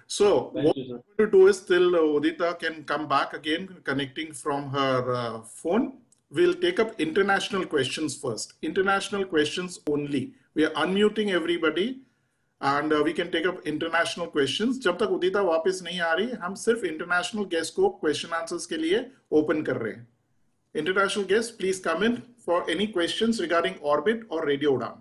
So Thank what you, sir. we're going to do is till Udita can come back again, connecting from her phone. We'll take up international questions first. International questions only. We are unmuting everybody and we can take up international questions. जब तक उदिता वापस नहीं आ रही, हम सिर्फ international guest को question answers के लिए open कर रहे हैं. International guests, please come in for any questions regarding orbit or Radio Udan.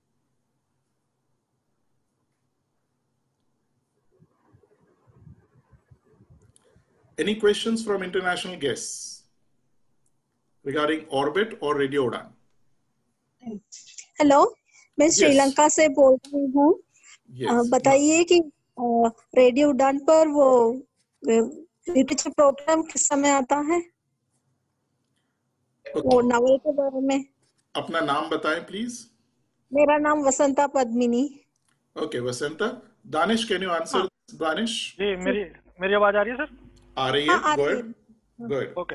Any questions from international guests regarding orbit or Radio Udan? Hello, मैं श्रीलंका से बोल रही हूँ. बताइए कि रेडियो उड़ान पर वो लिटरेचर प्रोग्राम किस समय आता है? वो नॉवेल के बारे में. अपना नाम बताएं प्लीज. मेरा नाम Vasanta Padmini. Okay Vasanta. Danish, can you answer? Danish ji, मेरी आवाज आ रही है सर? आ रही है. गुड. ओके.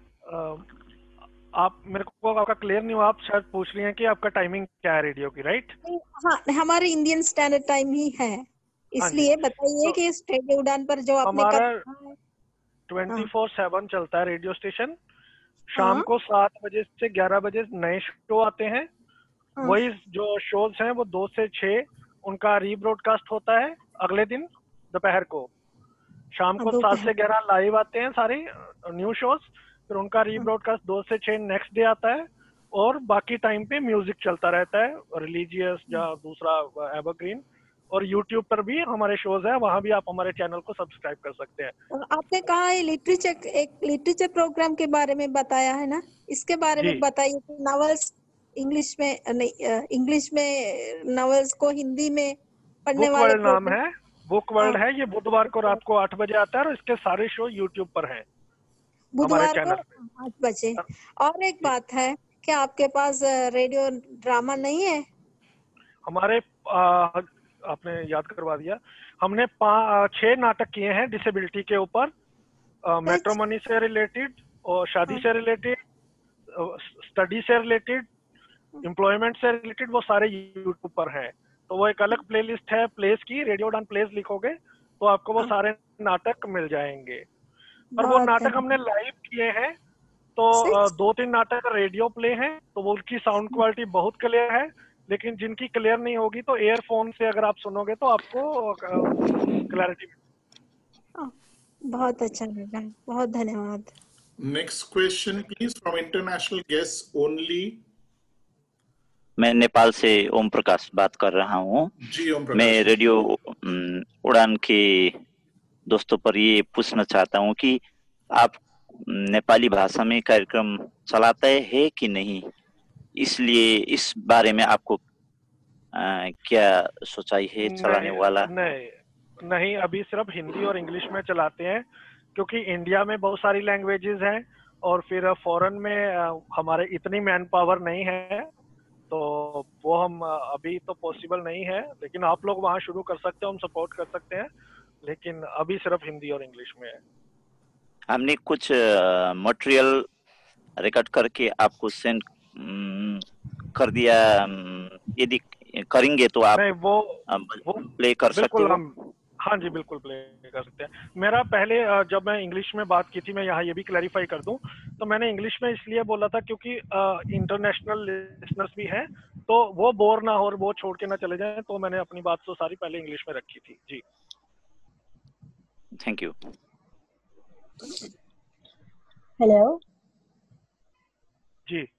आप मेरे को आपका क्लियर नहीं हुआ. आप शायद पूछ रही हैं कि आपका टाइमिंग क्या है रेडियो की, राइट? हाँ, हमारे इंडियन स्टैंडर्ड टाइम ही है, इसलिए बताइए कि इस रेडियो उड़ान पर जो आपने हमारा 24/7 चलता है रेडियो स्टेशन. शाम को 7 बजे से 11 बजे नए शो आते हैं. वही जो शोज हैं वो 2 से 6 उनका रीब्रॉडकास्ट होता है अगले दिन दोपहर को. शाम को 7 से 11 लाइव आते हैं सारे न्यू शोज. फिर उनका रीब्रॉडकास्ट 2 से 6 नेक्स्ट डे आता है. और बाकी टाइम पे म्यूजिक चलता रहता है, रिलीजियस या दूसरा एवरग्रीन. और यूट्यूब पर भी हमारे शोज हैं, वहां भी आप हमारे चैनल को सब्सक्राइब कर सकते हैं. आपने कहा है लिटरेचर प्रोग्राम के बारे में बताया है ना, इसके बारे में बताइए कि नॉवेल्स इंग्लिश में नॉवेल्स को हिंदी में पढ़ने वाले. बुक वर्ल्ड नाम है, बुक वर्ल्ड है. ये बुधवार को रात को 8 बजे आता है और इसके सारे शो यूट्यूब पर हैं बुधवार को 8 बजे. और एक बात है कि आपके पास रेडियो ड्रामा नहीं है? हमारे आपने याद करवा दिया. हमने 6 नाटक किए हैं डिसेबिलिटी के ऊपर. मैट्रिमोनी से रिलेटेड और शादी से रिलेटेड, स्टडी से रिलेटेड, एम्प्लॉयमेंट से रिलेटेड, वो सारे यूट्यूब पर हैं. तो वो एक अलग प्लेलिस्ट है प्लेस की. रेडियो उड़ान प्लेस लिखोगे तो आपको वो सारे नाटक मिल जाएंगे. और वो नाटक हमने लाइव किए हैं. तो 2-3 नाटक रेडियो प्ले हैं, तो वो उनकी साउंड क्वालिटी बहुत क्लियर है. लेकिन जिनकी क्लियर नहीं होगी तो एयरफोन से अगर आप सुनोगे तो आपको क्लैरिटी. बहुत अच्छा लगा, बहुत धन्यवाद. Next question please from international guest only. मैं नेपाल से ओम प्रकाश बात कर रहा हूँ. मैं रेडियो उड़ान के दोस्तों पर ये पूछना चाहता हूँ कि आप नेपाली भाषा में कार्यक्रम चलाते हैं कि नहीं, इसलिए इस बारे में आपको क्या सोचाई है चलाने वाला? नहीं, अभी सिर्फ हिंदी और इंग्लिश में चलाते हैं, क्योंकि इंडिया में बहुत सारी लैंग्वेजेस हैं और फिर फॉरेन में हमारे इतनी मैन पावर नहीं है, तो वो हम अभी तो पॉसिबल नहीं है. लेकिन आप लोग वहाँ शुरू कर सकते हो, हम सपोर्ट कर सकते हैं. लेकिन अभी सिर्फ हिंदी और इंग्लिश में है. हमने कुछ मटेरियल रिकॉर्ड करके आपको सेंड कर दिया. यदि करेंगे तो आप वो प्ले कर सकते हो? हाँ जी, बिल्कुल प्ले कर सकते हैं. मेरा पहले जब मैं इंग्लिश में बात की थी, मैं यहाँ ये भी क्लैरिफाई कर दूं, तो मैंने इंग्लिश में इसलिए बोला था क्योंकि इंटरनेशनल लिसनर्स भी हैं, तो वो बोर ना हो और वो छोड़ के ना चले जाएं, तो मैंने अपनी बात तो सारी पहले इंग्लिश में रखी थी. जी, थैंक यू. हेलो जी.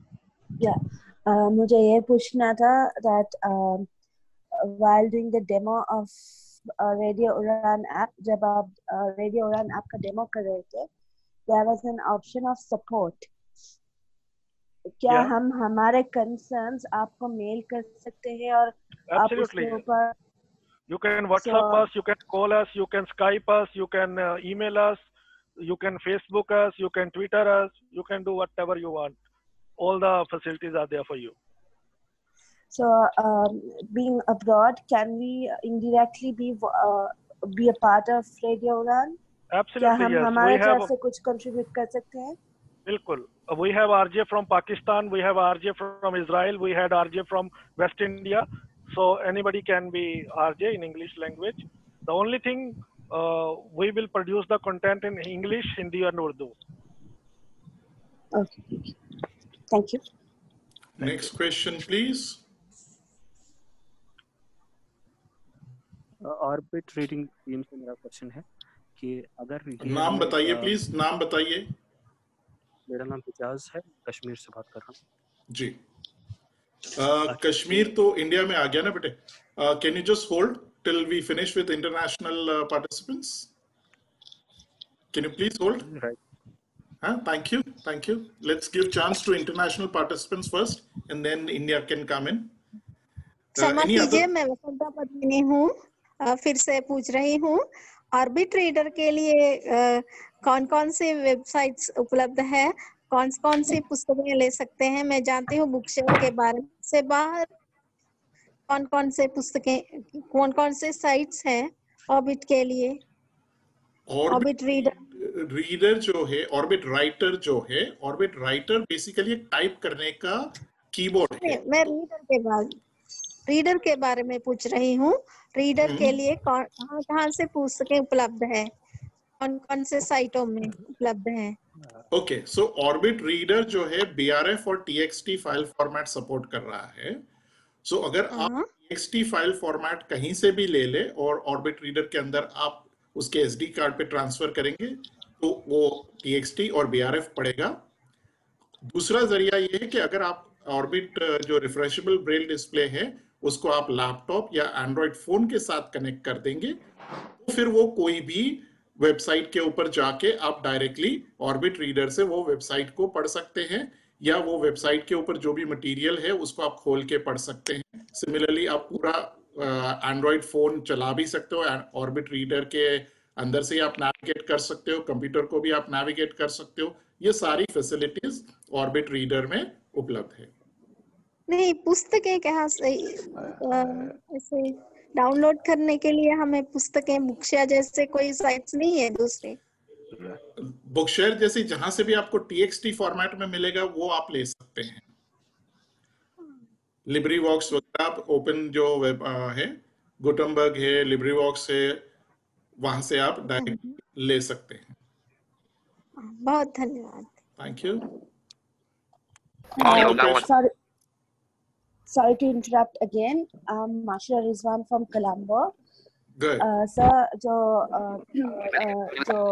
मुझे ये पूछना था that while doing the demo of Radio Udan app, जब आप Radio Udan app का डेमो कर रहे थे, there was an option of support. क्या हम हमारे concerns आपको मेल कर सकते हैं और आप उसके ऊपर You can WhatsApp us, you can call us, you can Skype us, you can email us, you can Facebook us, you can Twitter us, you can do whatever you want. All the facilities are there for you. So, being abroad, can we indirectly be a part of Radio Udan? Absolutely, क्या हम yes. हमारे तरफ से कुछ contribute कर सकते हैं? बिल्कुल. We have RJ from Pakistan, we have RJ from Israel, we had RJ from West India. So anybody can be RJ in English language. The only thing we will produce the content in English, Hindi, and Urdu. Okay. Thank you. Next question, please. Orbit reading team से मेरा question है कि अगर नाम बताइए please, नाम बताइए। मेरा नाम हिजाज है, कश्मीर से बात कर रहा हूँ जी। कश्मीर तो इंडिया में आ गया ना बेटे। Can you just hold till we finish with international participants? Can you please hold? Thank you. Let's give chance to international participants first, and then India can come in. क्षमा कीजिए, मैं वसंता पद्मिनी हूँ, फिर से पूछ रही हूँ। ऑर्बिट रीडर के लिए कौन कौन सी वेबसाइट्स उपलब्ध है, कौन सी पुस्तकें ले सकते हैं? मैं जानती हूँ बुक शेयर के बारे में, से बाहर कौन से पुस्तकें, कौन से साइट्स हैं ऑर्बिट के लिए? ऑर्बिट रीडर जो है, ऑर्बिट राइटर जो है, ऑर्बिट राइटर बेसिकली एक टाइप करने का कीबोर्ड है। मैं रीडर के बारे में पूछ रही हूँ। रीडर के लिए कहाँ से पुस्तकें उपलब्ध है, कौन से साइटों में उपलब्ध है? ओके, सो ऑर्बिट रीडर जो है BRF और TXT फाइल फॉर्मेट सपोर्ट कर रहा है। सो अगर आप TXT फाइल फॉर्मेट कहीं से भी ले ले और ऑर्बिट रीडर के अंदर आप उसके SD कार्ड पे ट्रांसफर करेंगे तो वो TXT और BRF पड़ेगा। दूसरा जरिया ये है कि अगर आप ऑर्बिट जो रिफ्रेशेबल ब्रेल डिस्प्ले है उसको आप लैपटॉप या एंड्रॉइड फोन के साथ कनेक्ट कर देंगे तो फिर वो कोई भी वेबसाइट के ऊपर जाके आप डायरेक्टली ऑर्बिट रीडर से वो वेबसाइट को पढ़ सकते हैं, या वो वेबसाइट के ऊपर जो भी मटेरियल है उसको आप खोल के पढ़ सकते हैं। सिमिलरली आप पूरा एंड्रॉइड फोन चला भी सकते हो, ऑर्बिट रीडर के अंदर से आप नेविगेट कर सकते हो, कंप्यूटर को भी आप नेविगेट कर सकते हो। ये सारी फैसिलिटीज ऑर्बिट रीडर में उपलब्ध है। नहीं, पुस्तकें कहाँ से ऐसे डाउनलोड करने के लिए हमें पुस्तकें बुकशेयर जैसे कोई साइट्स नहीं है दूसरे? बुकशेयर जैसे जहां से भी आपको TXT फॉर्मेट में मिलेगा वो आप ले सकते हैं। लिब्रीवॉक्स वगैरह आप ओपन जो वेब है, गुटनबर्ग है, लिब्रीवॉक्स है, वहां से आप डायरेक्ट ले सकते हैं। बहुत धन्यवाद। Thank you. Sorry to interrupt again. Mashra Rizwan from Colombo. Good. Sir, जो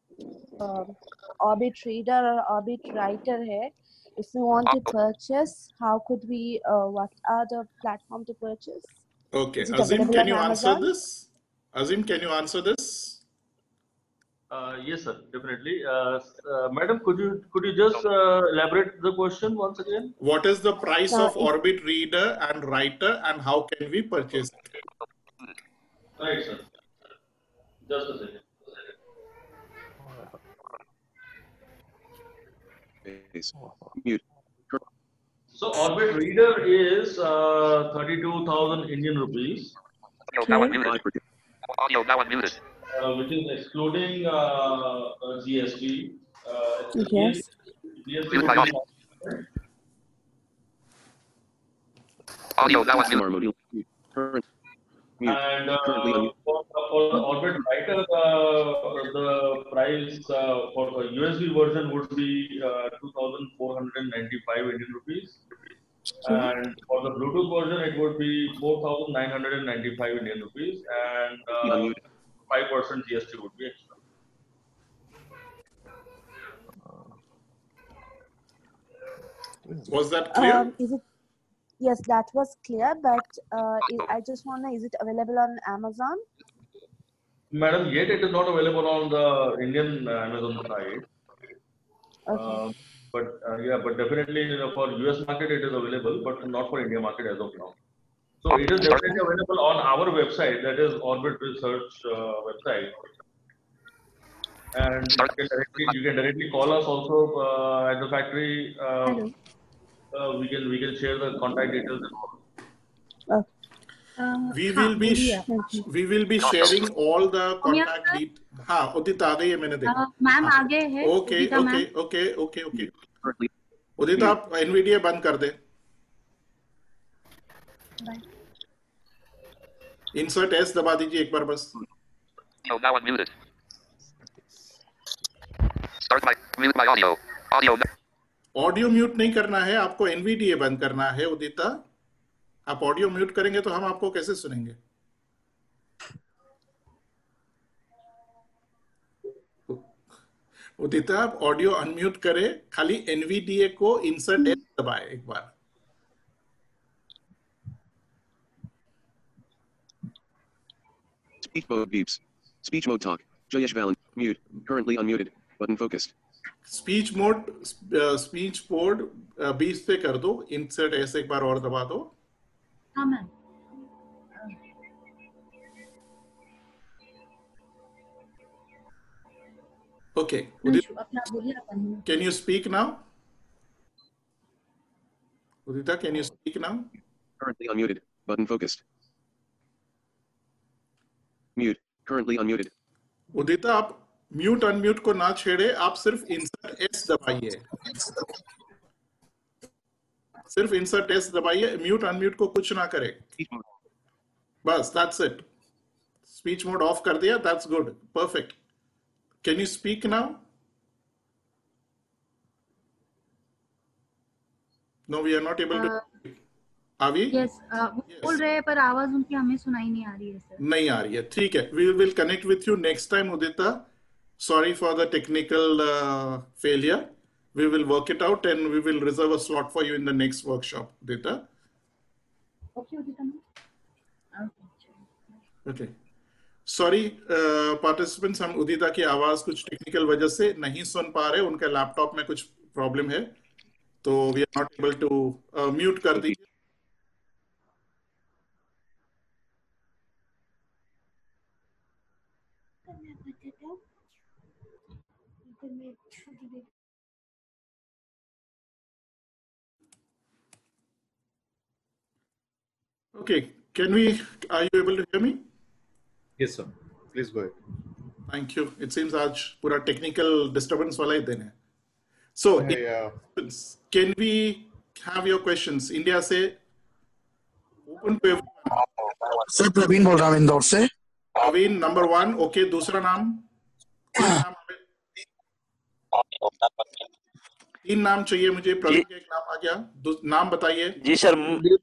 Orbit Reader or Orbit Writer है, if we want to purchase, how could we? What are the platform to purchase? Okay, Azim, can you answer this? Azim, can you answer this? Yes, sir, definitely. Madam, could you just elaborate the question once again? What is the price of Orbit Reader and Writer, and how can we purchase it? Right, sir. Just a second. So Orbit Reader is 32,000 Indian rupees. Which is excluding GST. Yes. GST and for the Orbit Writer, the price for the USB version would be 2,495 Indian rupees. And for the Bluetooth version, it would be 4,995 Indian rupees, and 5% GST would be extra. Was that clear? Yes, that was clear, but I just want to know, is it available on Amazon? Madam, yet it is not available on the Indian Amazon site. Okay. But definitely for US market it is available, but not for India market as of now. So it is definitely available on our website, that is Orbit Research website. And you can directly call us also at the factory. We can share the contact details. We will be sharing all the contact details. हाँ, उदित आ गई है, मैंने देखा। Ma'am आगे है। Okay. उदित आप NVDA बंद कर दे। इंसर्ट S दबा दीजिए एक बार बस। Oh, now unmuted. Start my mute my audio. Audio. Audio mute नहीं करना है आपको, एनवीडीए बंद करना है उदिता। आप ऑडियो म्यूट करेंगे तो हम आपको कैसे सुनेंगे? उदिता आप ऑडियो अनम्यूट करें, खाली एनवीडीए को इंसर्ट एस दबाए एक बार। Speech mode beeps. Speech mode talk. Jayesh Balan. Mute. Currently unmuted. Button focused. Speech mode 20 पे कर दो, इंसर्ट ऐसे एक बार और दबा दो। हाँ ma'am. Okay, can you speak now? Udita, can you speak now? Currently unmuted. Button focused. Mute. Currently unmuted. Udita आप म्यूट अनम्यूट को ना छेड़े, आप सिर्फ इंसर्ट एस दबाइए, सिर्फ इंसर्ट एस दबाइए, म्यूट अनम्यूट को कुछ ना करे, बस that's it. Speech mode off कर दिया, that's good, perfect. Can you speak now? No, we are not able to. Avi? Yes, बोल रहे हैं पर आवाज उनकी हमें सुनाई नहीं आ रही है सर। नहीं आ रही है, ठीक है, we will connect with you next time Udita. Sorry for the technical failure. We will work it out and we will reserve a slot for you in the next workshop, Udita. Okay, Udita. Okay. Sorry, participants, हम उदिता की आवाज कुछ technical वजह से नहीं सुन पा रहे, उनके लैपटॉप में कुछ प्रॉब्लम है, तो we are not able to mute कर दीजिए। Okay, are you able to hear me? Yes, sir. Please go ahead. Thank you. It seems आज पूरा technical disturbance वाला ही दिन है. So, can we have your questions? India से open to everyone. Sir Praveen बोल रहा हूँ इंदौर से। Praveen number 1, okay. दूसरा नाम? तीन नाम चाहिए मुझे। प्रवीण का एक नाम आ गया, नाम बताइए। जी सर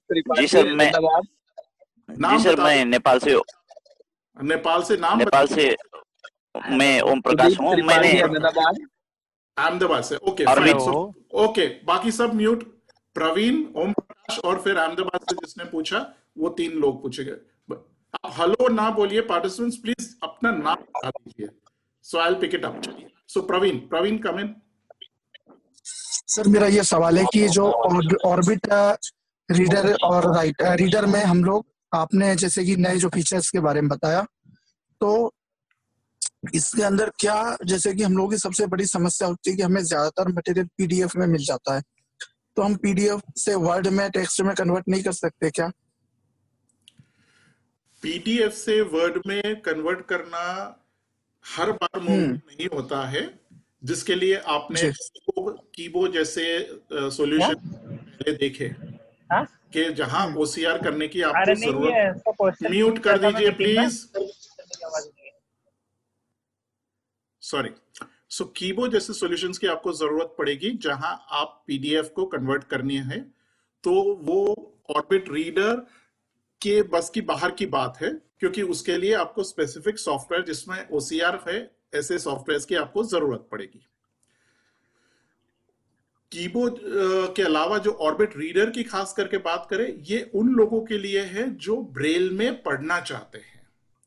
मैं नेपाल से नाम नेपाल से मैं ओम प्रकाश हूँ। मैंने अहमदाबाद से। ओके ओके, बाकी सब म्यूट। प्रवीण, ओम प्रकाश और फिर अहमदाबाद से जिसने पूछा वो 3 लोग पूछे गए। आप हेलो ना बोलिए, पार्टिसिपेंट्स प्लीज अपना नाम बता दीजिए। So I will pick it up. चलिए, सो प्रवीण कम इन। सर मेरा ये सवाल है कि जो ऑर्बिट रीडर और रीडर में हम लोग, आपने जैसे कि नए जो फीचर्स के बारे में बताया, तो इसके अंदर क्या, जैसे कि हम लोगों की सबसे बड़ी समस्या होती है कि हमें ज्यादातर मटेरियल पीडीएफ में मिल जाता है, तो हम पीडीएफ से वर्ड में, टेक्स्ट में कन्वर्ट नहीं कर सकते क्या? पीडीएफ से वर्ड में कन्वर्ट करना हर बार नहीं होता है, जिसके लिए आपने कीबोर्ड जैसे सॉल्यूशन पहले देखे कि जहां ओसीआर करने की आपको जरूरत। म्यूट कर दीजिए प्लीज, सॉरी। सो कीबोर्ड जैसे सॉल्यूशंस की आपको जरूरत पड़ेगी जहां आप पीडीएफ को कन्वर्ट करनी है, तो वो ऑर्बिट रीडर के बस की बाहर की बात है, क्योंकि उसके लिए आपको स्पेसिफिक सॉफ्टवेयर जिसमें ओसीआर है, ऐसे सॉफ्टवेयर की आपको जरूरत पड़ेगी। कीबोर्ड के अलावा जो ऑर्बिट रीडर की खास करके बात करें, ये उन लोगों के लिए है जो ब्रेल में पढ़ना चाहते हैं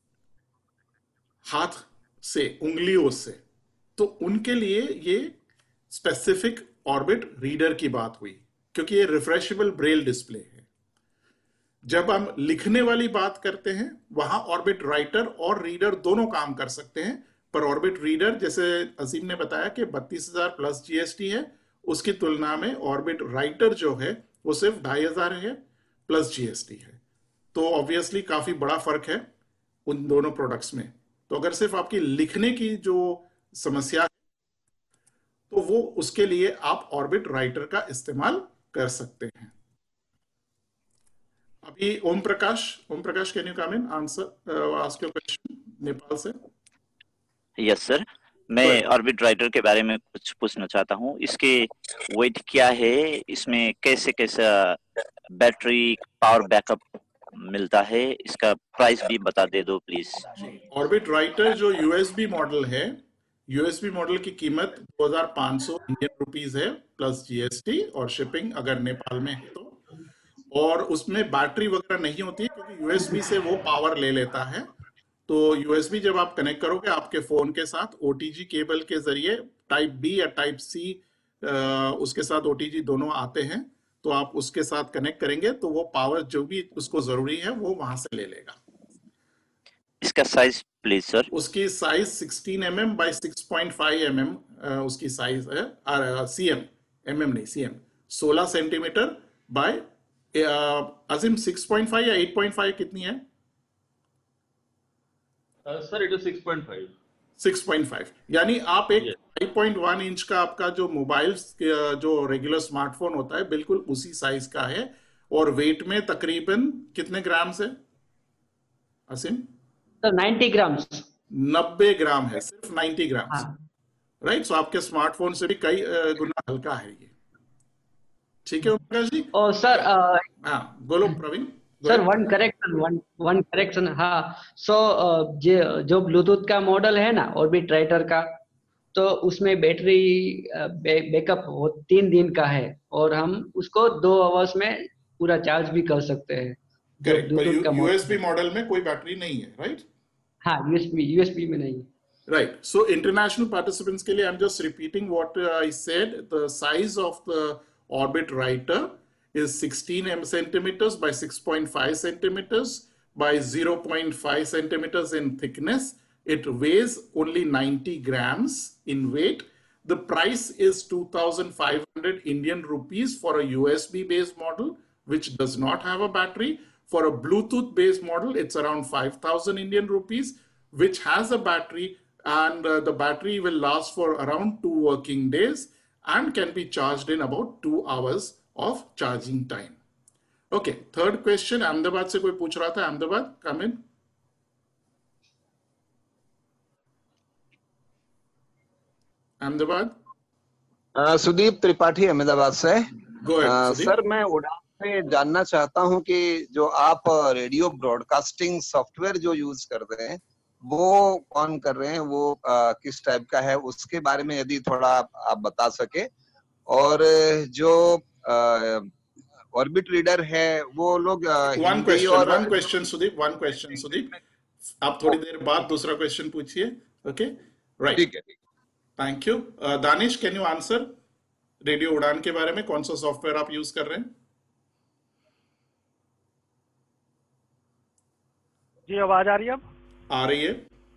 हाथ से, उंगलियों से, तो उनके लिए ये स्पेसिफिक ऑर्बिट रीडर की बात हुई, क्योंकि ये रिफ्रेशेबल ब्रेल डिस्प्ले है। जब हम लिखने वाली बात करते हैं, वहां ऑर्बिट राइटर और रीडर दोनों काम कर सकते हैं, पर ऑर्बिट रीडर, जैसे असीम ने बताया कि 32,000 प्लस जीएसटी है, उसकी तुलना में ऑर्बिट राइटर जो है वो सिर्फ 2,500 है प्लस जीएसटी है। तो ऑब्वियसली काफी बड़ा फर्क है उन दोनों प्रोडक्ट्स में। तो अगर सिर्फ आपकी लिखने की जो समस्या है, तो वो उसके लिए आप ऑर्बिट राइटर का इस्तेमाल कर सकते हैं। अभी Om Prakash can you come in, answer ask your question Nepal से। यस सर, मैं ऑर्बिट राइडर के बारे में कुछ पूछना चाहता हूँ। इसके वेट क्या है, इसमें कैसे कैसा बैटरी पावर बैकअप मिलता है, इसका प्राइस भी बता दे दो प्लीज। ऑर्बिट राइटर जो यूएसबी मॉडल है, यूएसबी मॉडल की कीमत 2500 इंडियन रुपीस है प्लस जीएसटी और शिपिंग अगर नेपाल में है तो। और उसमें बैटरी वगैरह नहीं होती है क्योंकि यूएसबी से वो पावर ले लेता है। तो यूएसबी जब आप कनेक्ट करोगे आपके फोन के साथ ओटीजी केबल के जरिए, टाइप बी या टाइप सी उसके साथ ओटीजी दोनों आते हैं, तो आप उसके साथ कनेक्ट करेंगे तो वो पावर जो भी उसको जरूरी है वो वहां से ले लेगा। इसका साइज प्लीज सर। उसकी साइज 16 mm बाय 6.5 mm उसकी साइज है, सीएम, एमएम नहीं सीएम, 16 सेंटीमीटर बाय अजीम 6.5 या 8.5 कितनी है? Sir it is 6.5। 6.5 यानी आप एक 5.1 इंच का आपका जो मोबाइल जो रेगुलर स्मार्टफोन होता है बिल्कुल उसी साइज का है। और वेट में तकरीबन कितने ग्राम है असीम? तो 90 ग्राम। 90 ग्राम है, सिर्फ 90 ग्राम। राइट, सो आपके स्मार्टफोन से भी कई गुना हल्का है ये। ठीक है ओमकार जी। और सर हाँ बोलो प्रवीण। Sir one correction. हाँ, सो जो ब्लूटूथ का मॉडल है ना ऑर्बिट राइटर का, तो उसमें बैटरी बैकअप 3 दिन का है और हम उसको 2 आवर्स में पूरा चार्ज भी कर सकते हैं। करेक्ट, पर यूएसबी मॉडल में कोई बैटरी नहीं है, राइट? हाँ, यूएसबी में नहीं। Right. So international participants के लिए I'm just repeating what I said. The size of the Orbit Writer is 16 centimeters by 6.5 centimeters by 0.5 centimeters in thickness. It weighs only 90 grams in weight. The price is 2,500 Indian rupees for a USB based model, which does not have a battery. For a Bluetooth based model, it's around 5,000 Indian rupees, which has a battery. And the battery will last for around 2 working days and can be charged in about 2 hours of charging time. Okay, third question, Ahmedabad से कोई पूछ रहा था? Ahmedabad, come in. Ahmedabad. Sudeep Tripathi Ahmedabad से। Go ahead, sir मैं उड़ान पे जानना चाहता हूं कि जो आप रेडियो ब्रॉडकास्टिंग सॉफ्टवेयर जो यूज करते हैं वो कौन कर रहे हैं, वो किस टाइप का है, उसके बारे में यदि थोड़ा आप बता सके। और जो ऑर्बिट रीडर है वो लोग one question सुदीप, आप थोड़ी देर बाद दूसरा क्वेश्चन पूछिए। ओके, राइट, ठीक है। Thank you. Danish, can you answer radio Udan के बारे में, कौन सा सॉफ्टवेयर आप यूज कर रहे हैं? जी आवाज आ रही है? अब आ रही है।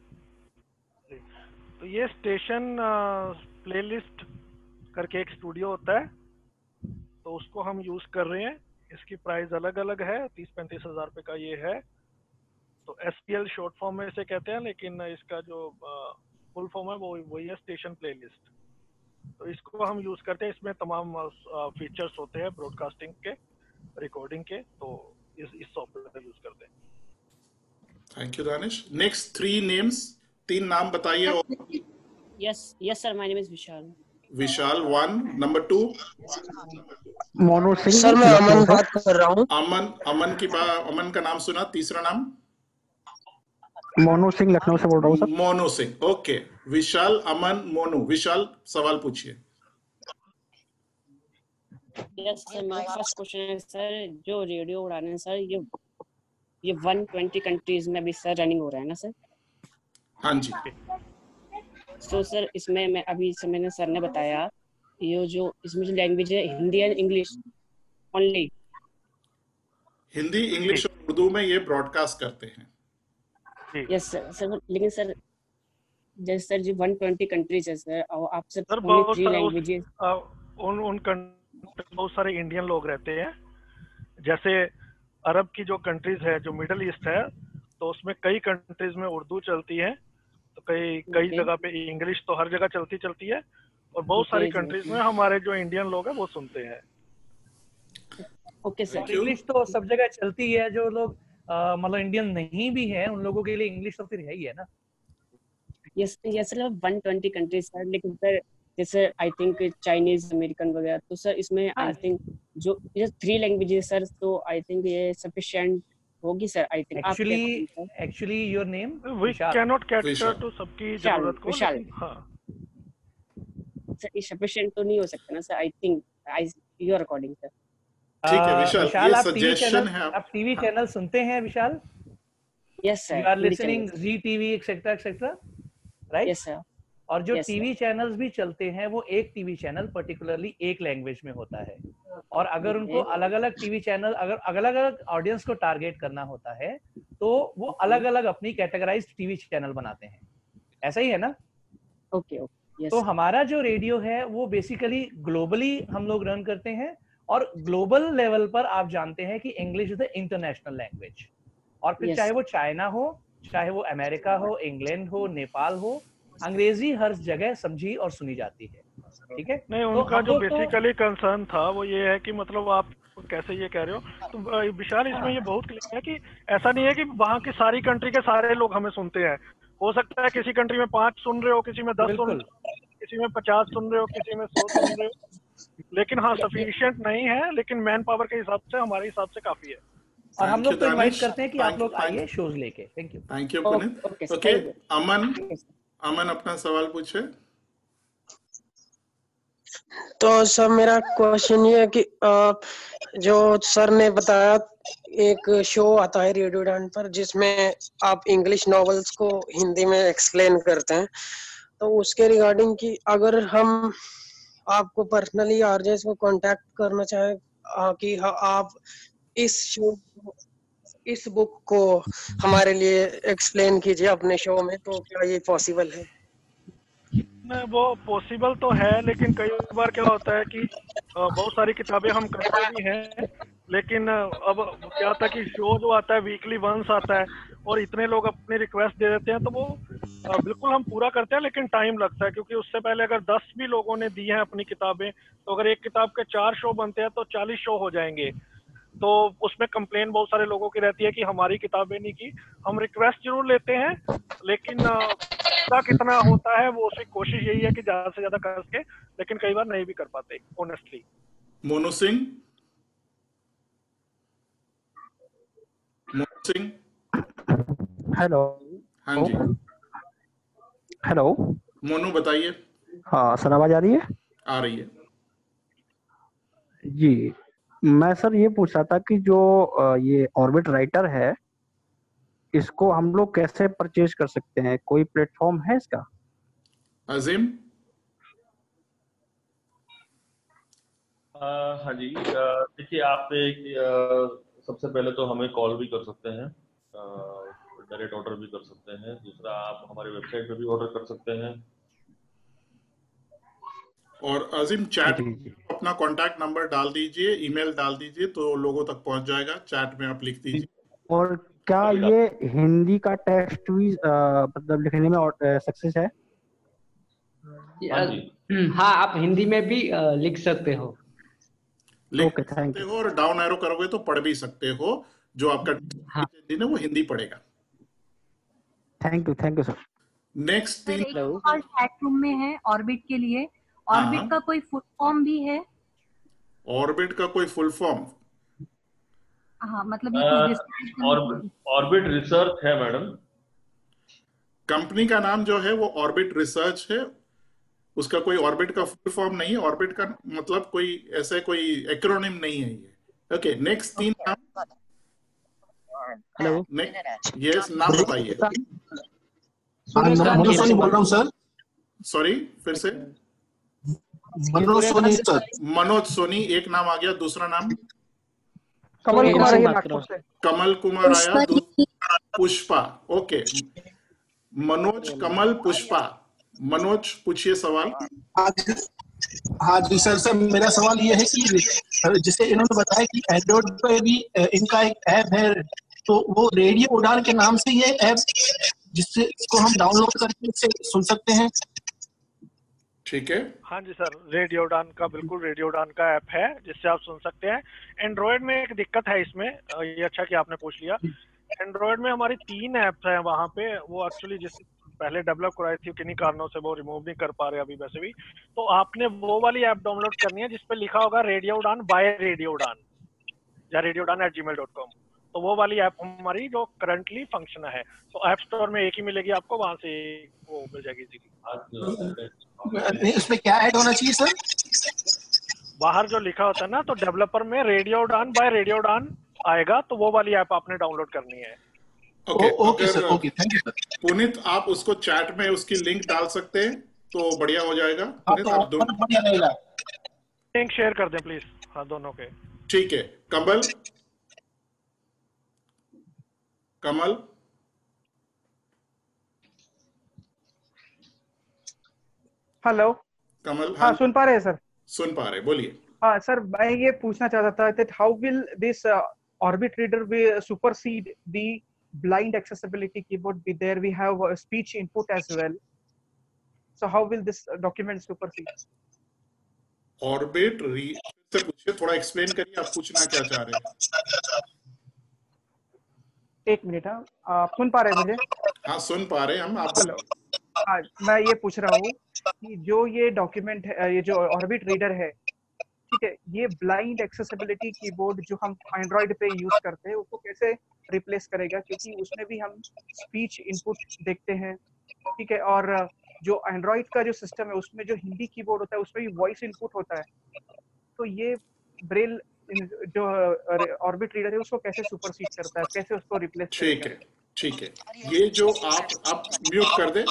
तो ये स्टेशन प्लेलिस्ट करके एक स्टूडियो होता है, तो उसको हम यूज कर रहे हैं। इसकी प्राइस अलग अलग है, 30-35 हजार रुपए का ये है। तो SPL शॉर्ट फॉर्म में इसे कहते हैं, लेकिन इसका जो फुल फॉर्म है वो वही है, स्टेशन प्लेलिस्ट। तो इसको हम यूज करते हैं। इसमें तमाम फीचर्स होते हैं ब्रॉडकास्टिंग के, रिकॉर्डिंग के, तो इस सॉफ्टवेयर का यूज करते हैं। Thank you Danish. Next 3 names, 3 नाम बताइए। Yes sir, my name is Vishal. Vishal 1, number 2 Monu Singh. Sir मैं अमन बात कर रहा हूँ। अमन का नाम सुना। तीसरा नाम मोनू सिंह, लखनऊ से बोल रहा हूँ सर। मोनू सिंह, ओके। विशाल, अमन, मोनू। विशाल सवाल पूछिए। Yes sir, my first question है सर, जो रेडियो उड़ान है सर, ये 120 कंट्रीज में अभी सर रनिंग हो रहा है ना सर? हाँ जी। तो सर इसमें मैं अभी मैंने सर ने बताया, ये जो इसमें जो लैंग्वेज है Hindi and English only. Hindi, English और उर्दू में ये ब्रॉडकास्ट करते हैं। यस सर, लेकिन सर जैसे सर जी 120 कंट्रीज है सर, और आप सर बहुत 3 लैंग्वेजेस, उन बहुत सारे इंडियन लोग रहते हैं। जैसे अरब की जो कंट्रीज है, जो मिडिल ईस्ट है, तो उसमें कई कंट्रीज में उर्दू चलती है, तो कई जगह पे इंग्लिश तो हर जगह चलती है, और बहुत सारी कंट्रीज में हमारे जो इंडियन लोग हैं वो सुनते हैं। Okay sir. इंग्लिश तो सब जगह चलती है, जो लोग मतलब इंडियन नहीं भी है उन लोगों के लिए इंग्लिश तो फिर है ही है ना। Yes yes sir 120 countries sir, लेकिन सर जैसे आई थिंक चाइनीज अमेरिकन वगैरह, तो सर इसमें आई थिंक जो ये 3 लैंग्वेजेस सर, तो आई थिंक ये सफिशिएंट होगी sir I think. Actually your name we can not cater to सबकी जरूरत को, विशाल। हाँ सर ये सफिशिएंट तो नहीं हो सकता ना sir, I think I your according sir. ठीक है विशाल, ये आप सजेशन है। आप टीवी चैनल सुनते हैं Vishal? Yes sir, you are listening Zee TV etcetera etcetera, right? Yes sir. और जो टीवी चैनल्स भी चलते हैं वो एक टीवी चैनल पर्टिकुलरली एक लैंग्वेज में होता है, और अगर उनको अलग अलग टीवी चैनल, अगर अलग अलग ऑडियंस को टारगेट करना होता है तो वो अलग अलग अपनी कैटेगराइज्ड टीवी चैनल बनाते हैं, ऐसा ही है ना? Okay okay. तो हमारा जो रेडियो है वो बेसिकली ग्लोबली हम लोग रन करते हैं, और ग्लोबल लेवल पर आप जानते हैं कि English is the international language, और फिर चाहे वो चाइना हो, चाहे वो अमेरिका हो, इंग्लैंड हो, नेपाल हो, अंग्रेजी हर जगह समझी और सुनी जाती है, ठीक है? नहीं, उनका जो बेसिकली कंसर्न था वो ये है कि मतलब आप कैसे ये कह रहे हो, तो विशाल इसमें ये बहुत क्लियर है कि ऐसा नहीं है कि वहाँ की सारी कंट्री के सारे लोग हमें सुनते हैं। हो सकता है किसी कंट्री में 5 सुन रहे हो, किसी में 10 सुन रहे हो, किसी में 50 सुन रहे हो, किसी में 100 सुन रहे हो, लेकिन हाँ सफिशिएंट नहीं है, लेकिन मैन पावर के हिसाब से हमारे हिसाब से काफी है। और हम लोग तो इनवाइट करते हैं कि आप लोग आइए शोज लेके। Thank you Puneet. Okay Aman अपना सवाल पूछे। तो सर मेरा क्वेश्चन ये है कि जो सर ने बताया एक शो आता है रेडियो उड़ान पर जिसमें आप इंग्लिश नॉवेल्स को हिंदी में एक्सप्लेन करते हैं, तो उसके रिगार्डिंग कि अगर हम आपको पर्सनली आरजेस को कांटेक्ट करना चाहे कि आप इस बुक को हमारे लिए एक्सप्लेन कीजिए अपने शो में, तो क्या ये पॉसिबल है? वो पॉसिबल तो है, लेकिन कई बार क्या होता है कि बहुत सारी किताबें हम करते भी हैं, लेकिन अब क्या होता है कि शो जो आता है वीकली वंस आता है और इतने लोग अपनी रिक्वेस्ट दे देते हैं, तो वो बिल्कुल हम पूरा करते हैं, लेकिन टाइम लगता है, क्योंकि उससे पहले अगर 10 भी लोगों ने दी हैं अपनी किताबें, तो अगर एक किताब के 4 शो बनते हैं तो 40 शो हो जाएंगे। तो उसमें कंप्लेन बहुत सारे लोगों की रहती है कि हमारी किताबें नहीं की। हम रिक्वेस्ट जरूर लेते हैं, लेकिन कितना होता है वो उसकी कोशिश यही है कि ज्यादा से ज्यादा कर सके, लेकिन कई बार नहीं भी कर पाते ऑनेस्टली। मोनू सिंह हेलो। हाँ जी हेलो मोनू बताइए। हाँ सर आवाज आ रही है? आ रही है जी। मैं सर ये पूछ रहा था कि जो ये ऑर्बिट राइटर है इसको हम लोग कैसे परचेज कर सकते हैं, कोई प्लेटफॉर्म है इसका? अजीम। हाँ जी, देखिए आप सबसे पहले तो हमें कॉल भी कर सकते हैं, डायरेक्ट ऑर्डर भी कर सकते हैं। दूसरा आप हमारे वेबसाइट पे भी ऑर्डर कर सकते हैं। और अजीम चैट अपना कांटेक्ट नंबर डाल दीजिए, ईमेल डाल दीजिए, तो लोगों तक पहुंच जाएगा। चैट में आप लिख दीजिए। और क्या ये हिंदी का टेक्स्ट भी मतलब लिखने में सक्सेस है? हाँ आप हिंदी में भी लिख सकते हो। लिख सकते हो और डाउन एरो करोगे तो पढ़ भी सकते हो। जो आपका दिन है वो हिंदी पढ़ेगा। Thank you sir. Next chat room में है ऑर्बिट के लिए। ऑर्बिट का कोई फुल फॉर्म भी है? ऑर्बिट का कोई फुल फॉर्म? हाँ मतलब ऑर्बिट रिसर्च है मैडम। कंपनी का नाम जो है वो ऑर्बिट रिसर्च है, उसका कोई ऑर्बिट का फुल फॉर्म नहीं है। ऑर्बिट का मतलब कोई ऐसे कोई एक्रोनिम नहीं है ये। ओके नेक्स्ट 3 नाम। हेलो यस नाम बताइए। मनोज सोनी बोल रहा हूँ सर। सॉरी फिर से। मनोज सोनी सर। मनोज सोनी एक नाम आ गया। दूसरा नाम? कमल कुमार आया नागपुर से। कमल कुमार आया। पुष्पा। ओके मनोज, कमल, पुष्पा। मनोज पूछिए सवाल। हाँ जी सर मेरा सवाल ये है कि जैसे इन्होंने बताया कि एंड्रॉइड पे भी इनका एक ऐप है, तो वो रेडियो उड़ान के नाम से ये ऐप जिससे इसको हम डाउनलोड करके इससे सुन सकते हैं? ठीक है। हाँ जी सर, रेडियो उड़ान का बिल्कुल रेडियो उड़ान का ऐप है जिससे आप सुन सकते हैं। एंड्रॉइड में एक दिक्कत है इसमें, ये अच्छा कि आपने पूछ लिया। एंड्रॉइड में हमारी 3 ऐप्स हैं वहाँ पे। वो एक्चुअली पहले डेवलप कराई थी, किन्हीं कारणों से वो रिमूव नहीं कर पा रहे अभी वैसे भी। तो आपने वो वाली ऐप डाउनलोड करनी है जिसपे लिखा होगा रेडियो उड़ान बाय रेडियो उड़ान या radioudan@gmail.com। तो वो वाली ऐप हमारी जो करंटली फंक्शन है, तो ऐप स्टोर में एक ही मिलेगी आपको, वहां से वो मिल जाएगी इजीली। उसमें क्या ऐड होना चाहिए सर? बाहर जो लिखा होता है ना, तो डेवलपर में रेडियो उड़ान बाय रेडियो उड़ान आएगा, तो वो वाली ऐप आपने डाउनलोड करनी है। Okay sir, okay, thank you sir. Puneet, आप उसको चैट में उसकी लिंक डाल सकते हैं तो बढ़िया हो जाएगा। पुनीत, आप दोनों लिंक शेयर कर दें प्लीज। हाँ, दोनों के। ठीक है। कमल, हेलो कमल, हाँ सुन पा रहे हैं सर? सुन पा रहे, बोलिए। हाँ सर, मैं ये पूछना चाहता था that how will this Orbit Reader will supersede the blind accessibility keyboard? There we have a speech input as well. So how will this document supersede? Orbit से पूछिए, थोड़ा एक्सप्लेन करिए, आप पूछना क्या चाह रहे हैं। एक मिनट, आप सुन पा रहे हैं मुझे? हाँ, सुन पा रहे हैं हम। आप हाँ, मैं ये पूछ रहा हूँ कि जो ये डॉक्यूमेंट है, ये जो ऑर्बिट रीडर है, ठीक है, ये ब्लाइंड एक्सेसिबिलिटी कीबोर्ड जो हम एंड्रॉइड पे यूज करते हैं उसको कैसे रिप्लेस करेगा? क्योंकि उसमें भी हम स्पीच इनपुट देखते हैं, ठीक है, और जो एंड्रॉइड का जो सिस्टम है उसमें जो हिंदी कीबोर्ड होता है उसमें भी वॉइस इनपुट होता है। तो ये ब्रेल जो ऑर्बिट रीडर है उसको कैसे सुपरसीड करता है, कैसे उसको रिप्लेस करेगा? ठीक है। ये जो आप म्यूट कर दें।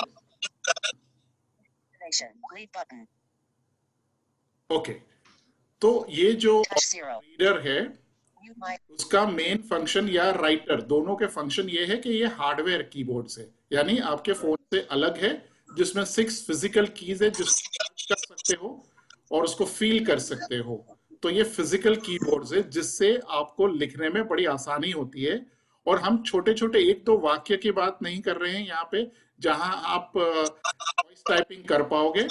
ओके, तो ये जो रीडर है उसका मेन फंक्शन या राइटर, दोनों के फंक्शन ये है कि ये हार्डवेयर कीबोर्ड से, यानी आपके फोन से अलग है, जिसमें 6 फिजिकल कीज है जिसको कर सकते हो और उसको फील कर सकते हो। तो ये फिजिकल कीबोर्ड है जिससे आपको लिखने में बड़ी आसानी होती है। और हम छोटे छोटे 1-2 वाक्य की बात नहीं कर रहे हैं यहाँ पे, जहां आप वॉइस टाइपिंग कर पाओगे।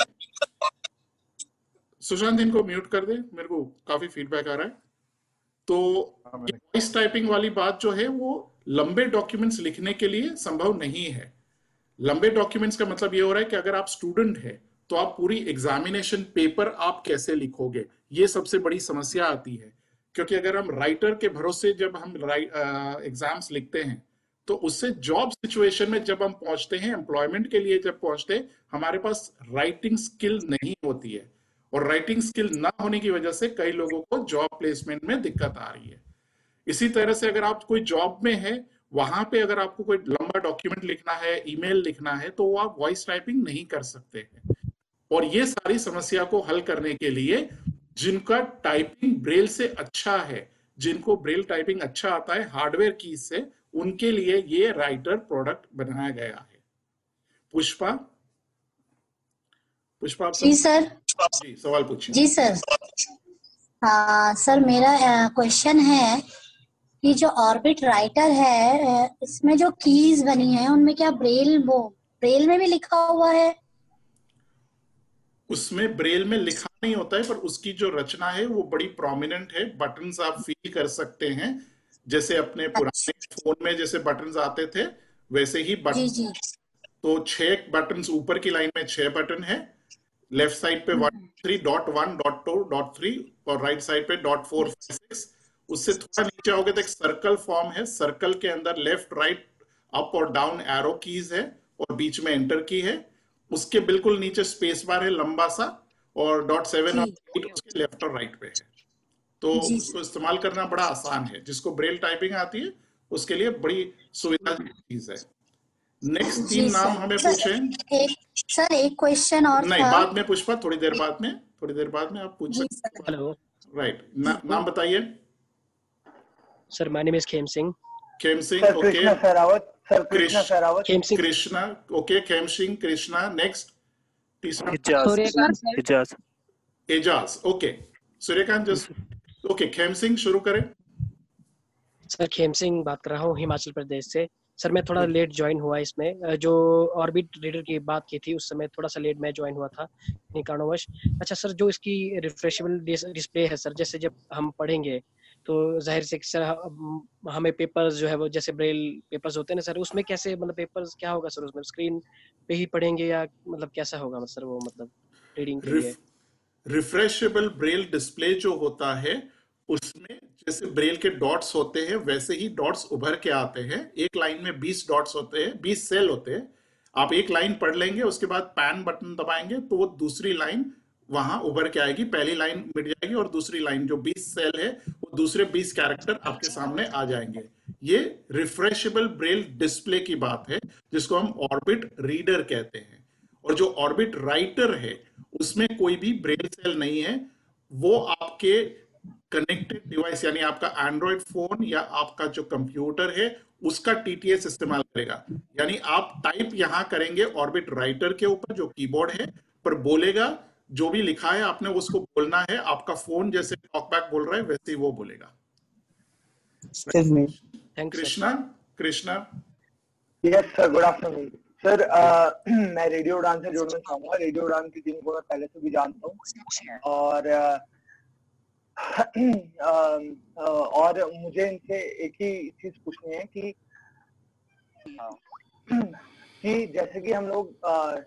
सुशांत, इनको म्यूट कर दे, मेरे को काफी फीडबैक आ रहा है। तो वॉइस टाइपिंग वाली बात जो है वो लंबे डॉक्यूमेंट्स लिखने के लिए संभव नहीं है। लंबे डॉक्यूमेंट्स का मतलब ये हो रहा है कि अगर आप स्टूडेंट है तो आप पूरी एग्जामिनेशन पेपर आप कैसे लिखोगे, ये सबसे बड़ी समस्या आती है। क्योंकि अगर हम राइटर के भरोसे जब हम एग्जाम्स लिखते हैं तो उससे जॉब सिचुएशन में जब हम पहुंचते हैं, एम्प्लॉयमेंट के लिए जब पहुंचते हैं, हमारे पास राइटिंग स्किल नहीं होती है। और राइटिंग स्किल ना होने की वजह से कई लोगों को जॉब प्लेसमेंट में दिक्कत आ रही है। इसी तरह से अगर आप कोई जॉब में है, वहां पे अगर आपको कोई लंबा डॉक्यूमेंट लिखना है, ईमेल लिखना है, तो वो आप वॉइस टाइपिंग नहीं कर सकते हैं। और ये सारी समस्या को हल करने के लिए जिनका टाइपिंग ब्रेल से अच्छा है, जिनको ब्रेल टाइपिंग अच्छा आता है हार्डवेयर कीज से, उनके लिए ये राइटर प्रोडक्ट बनाया गया है। पुष्पा, आप जी सर। जी सवाल पूछिए। जी सर। हाँ सर, मेरा क्वेश्चन है कि जो ऑर्बिट राइटर है, इसमें जो कीज बनी है उनमें क्या ब्रेल में भी लिखा हुआ है? उसमें ब्रेल में लिखा नहीं होता है, पर उसकी जो रचना है वो बड़ी प्रोमिनेंट है। बटन्स आप फील कर सकते हैं, जैसे अपने पुराने फोन में जैसे बटन्स आते थे वैसे ही बटन। तो 6 बटन्स, ऊपर की लाइन में 6 बटन है, लेफ्ट साइड पे 1, 3, .1, .2, .3 और राइट साइड पे .4, 5, 6। उससे थोड़ा नीचे आओगे तो एक सर्कल फॉर्म है, सर्कल के अंदर लेफ्ट, राइट, अप और डाउन एरो कीज है और बीच में एंटर की है। उसके बिल्कुल नीचे स्पेस बार है लंबा सा, और .7 और 8 उसके लेफ्ट और राइट पे है। तो उसको इस्तेमाल करना बड़ा आसान है। जिसको ब्रेल टाइपिंग आती है उसके लिए बड़ी सुविधा चीज है। नेक्स्ट 3 नाम हमें पूछे। सर एक क्वेश्चन और नहीं, बाद में पुष्पा, थोड़ी देर बाद में आप पूछ सकते हैं। हेलो, राइट, नाम बताइए। Sir my name is Khem Singh. Okay. Krishna Sherawat. Krishna, okay, Khem Singh, Krishna. Next, तीसरा Ejaz. Okay, Suryakant just. Okay, Khem Singh शुरू करें। सर खेम सिंह बात कर रहा हूँ हिमाचल प्रदेश से। सर मैं थोड़ा लेट ज्वाइन हुआ इसमें, जो ऑर्बिट रीडर की बात की थी उस समय थोड़ा सा लेट मैं ज्वाइन हुआ था कारणवश। अच्छा सर, जो इसकी रिफ्रेशेबल डिस्प्ले है सर, जैसे जब हम पढ़ेंगे तो जाहिर से सर हमें पेपर्स जो है वो जैसे ब्रेल पेपर्स होते हैं ना सर, उसमें कैसे मतलब पेपर्स क्या होगा सर, उसमें स्क्रीन पे ही पढ़ेंगे या मतलब कैसा होगा सर वो मतलब रीडिंग के लिए? रिफ्रेशेबल ब्रेल डिस्प्ले जो होता है उसमें जैसे ब्रेल के डॉट्स होते हैं वैसे ही डॉट्स उभर के आते हैं। एक लाइन में 20 डॉट्स होते हैं, 20 सेल होते हैं। आप एक लाइन पढ़ लेंगे, उसके बाद पैन बटन दबाएंगे तो वो दूसरी लाइन वहां उभर के आएगी, पहली लाइन मिट जाएगी और दूसरी लाइन जो 20 सेल है वो दूसरे 20 कैरेक्टर आपके सामने आ जाएंगे। ये रिफ्रेशेबल ब्रेल डिस्प्ले की बात है जिसको हम ऑर्बिट रीडर कहते हैं। और जो ऑर्बिट राइटर है उसमें कोई भी ब्रेल सेल नहीं है, वो आपके कनेक्टेड डिवाइस यानी आपका एंड्रॉइड फोन या आपका जो कंप्यूटर है उसका टीटीएस इस्तेमाल करेगा। यानी आप टाइप यहां करेंगे ऑर्बिट राइटर के ऊपर जो कीबोर्ड है, पर बोलेगा जो भी लिखा है आपने उसको बोलना है। आपका फोन जैसे टॉकबैक बोल रहा है वैसे ही वो बोलेगा। Krishna yes sir, good afternoon sir. मैं रेडियो उड़ान से जुड़ना चाहूंगा। रेडियो उड़ान की टीम को मैं पहले से भी जानता हूँ और मुझे इनसे एक ही चीज पूछनी है कि जैसे कि हम लोग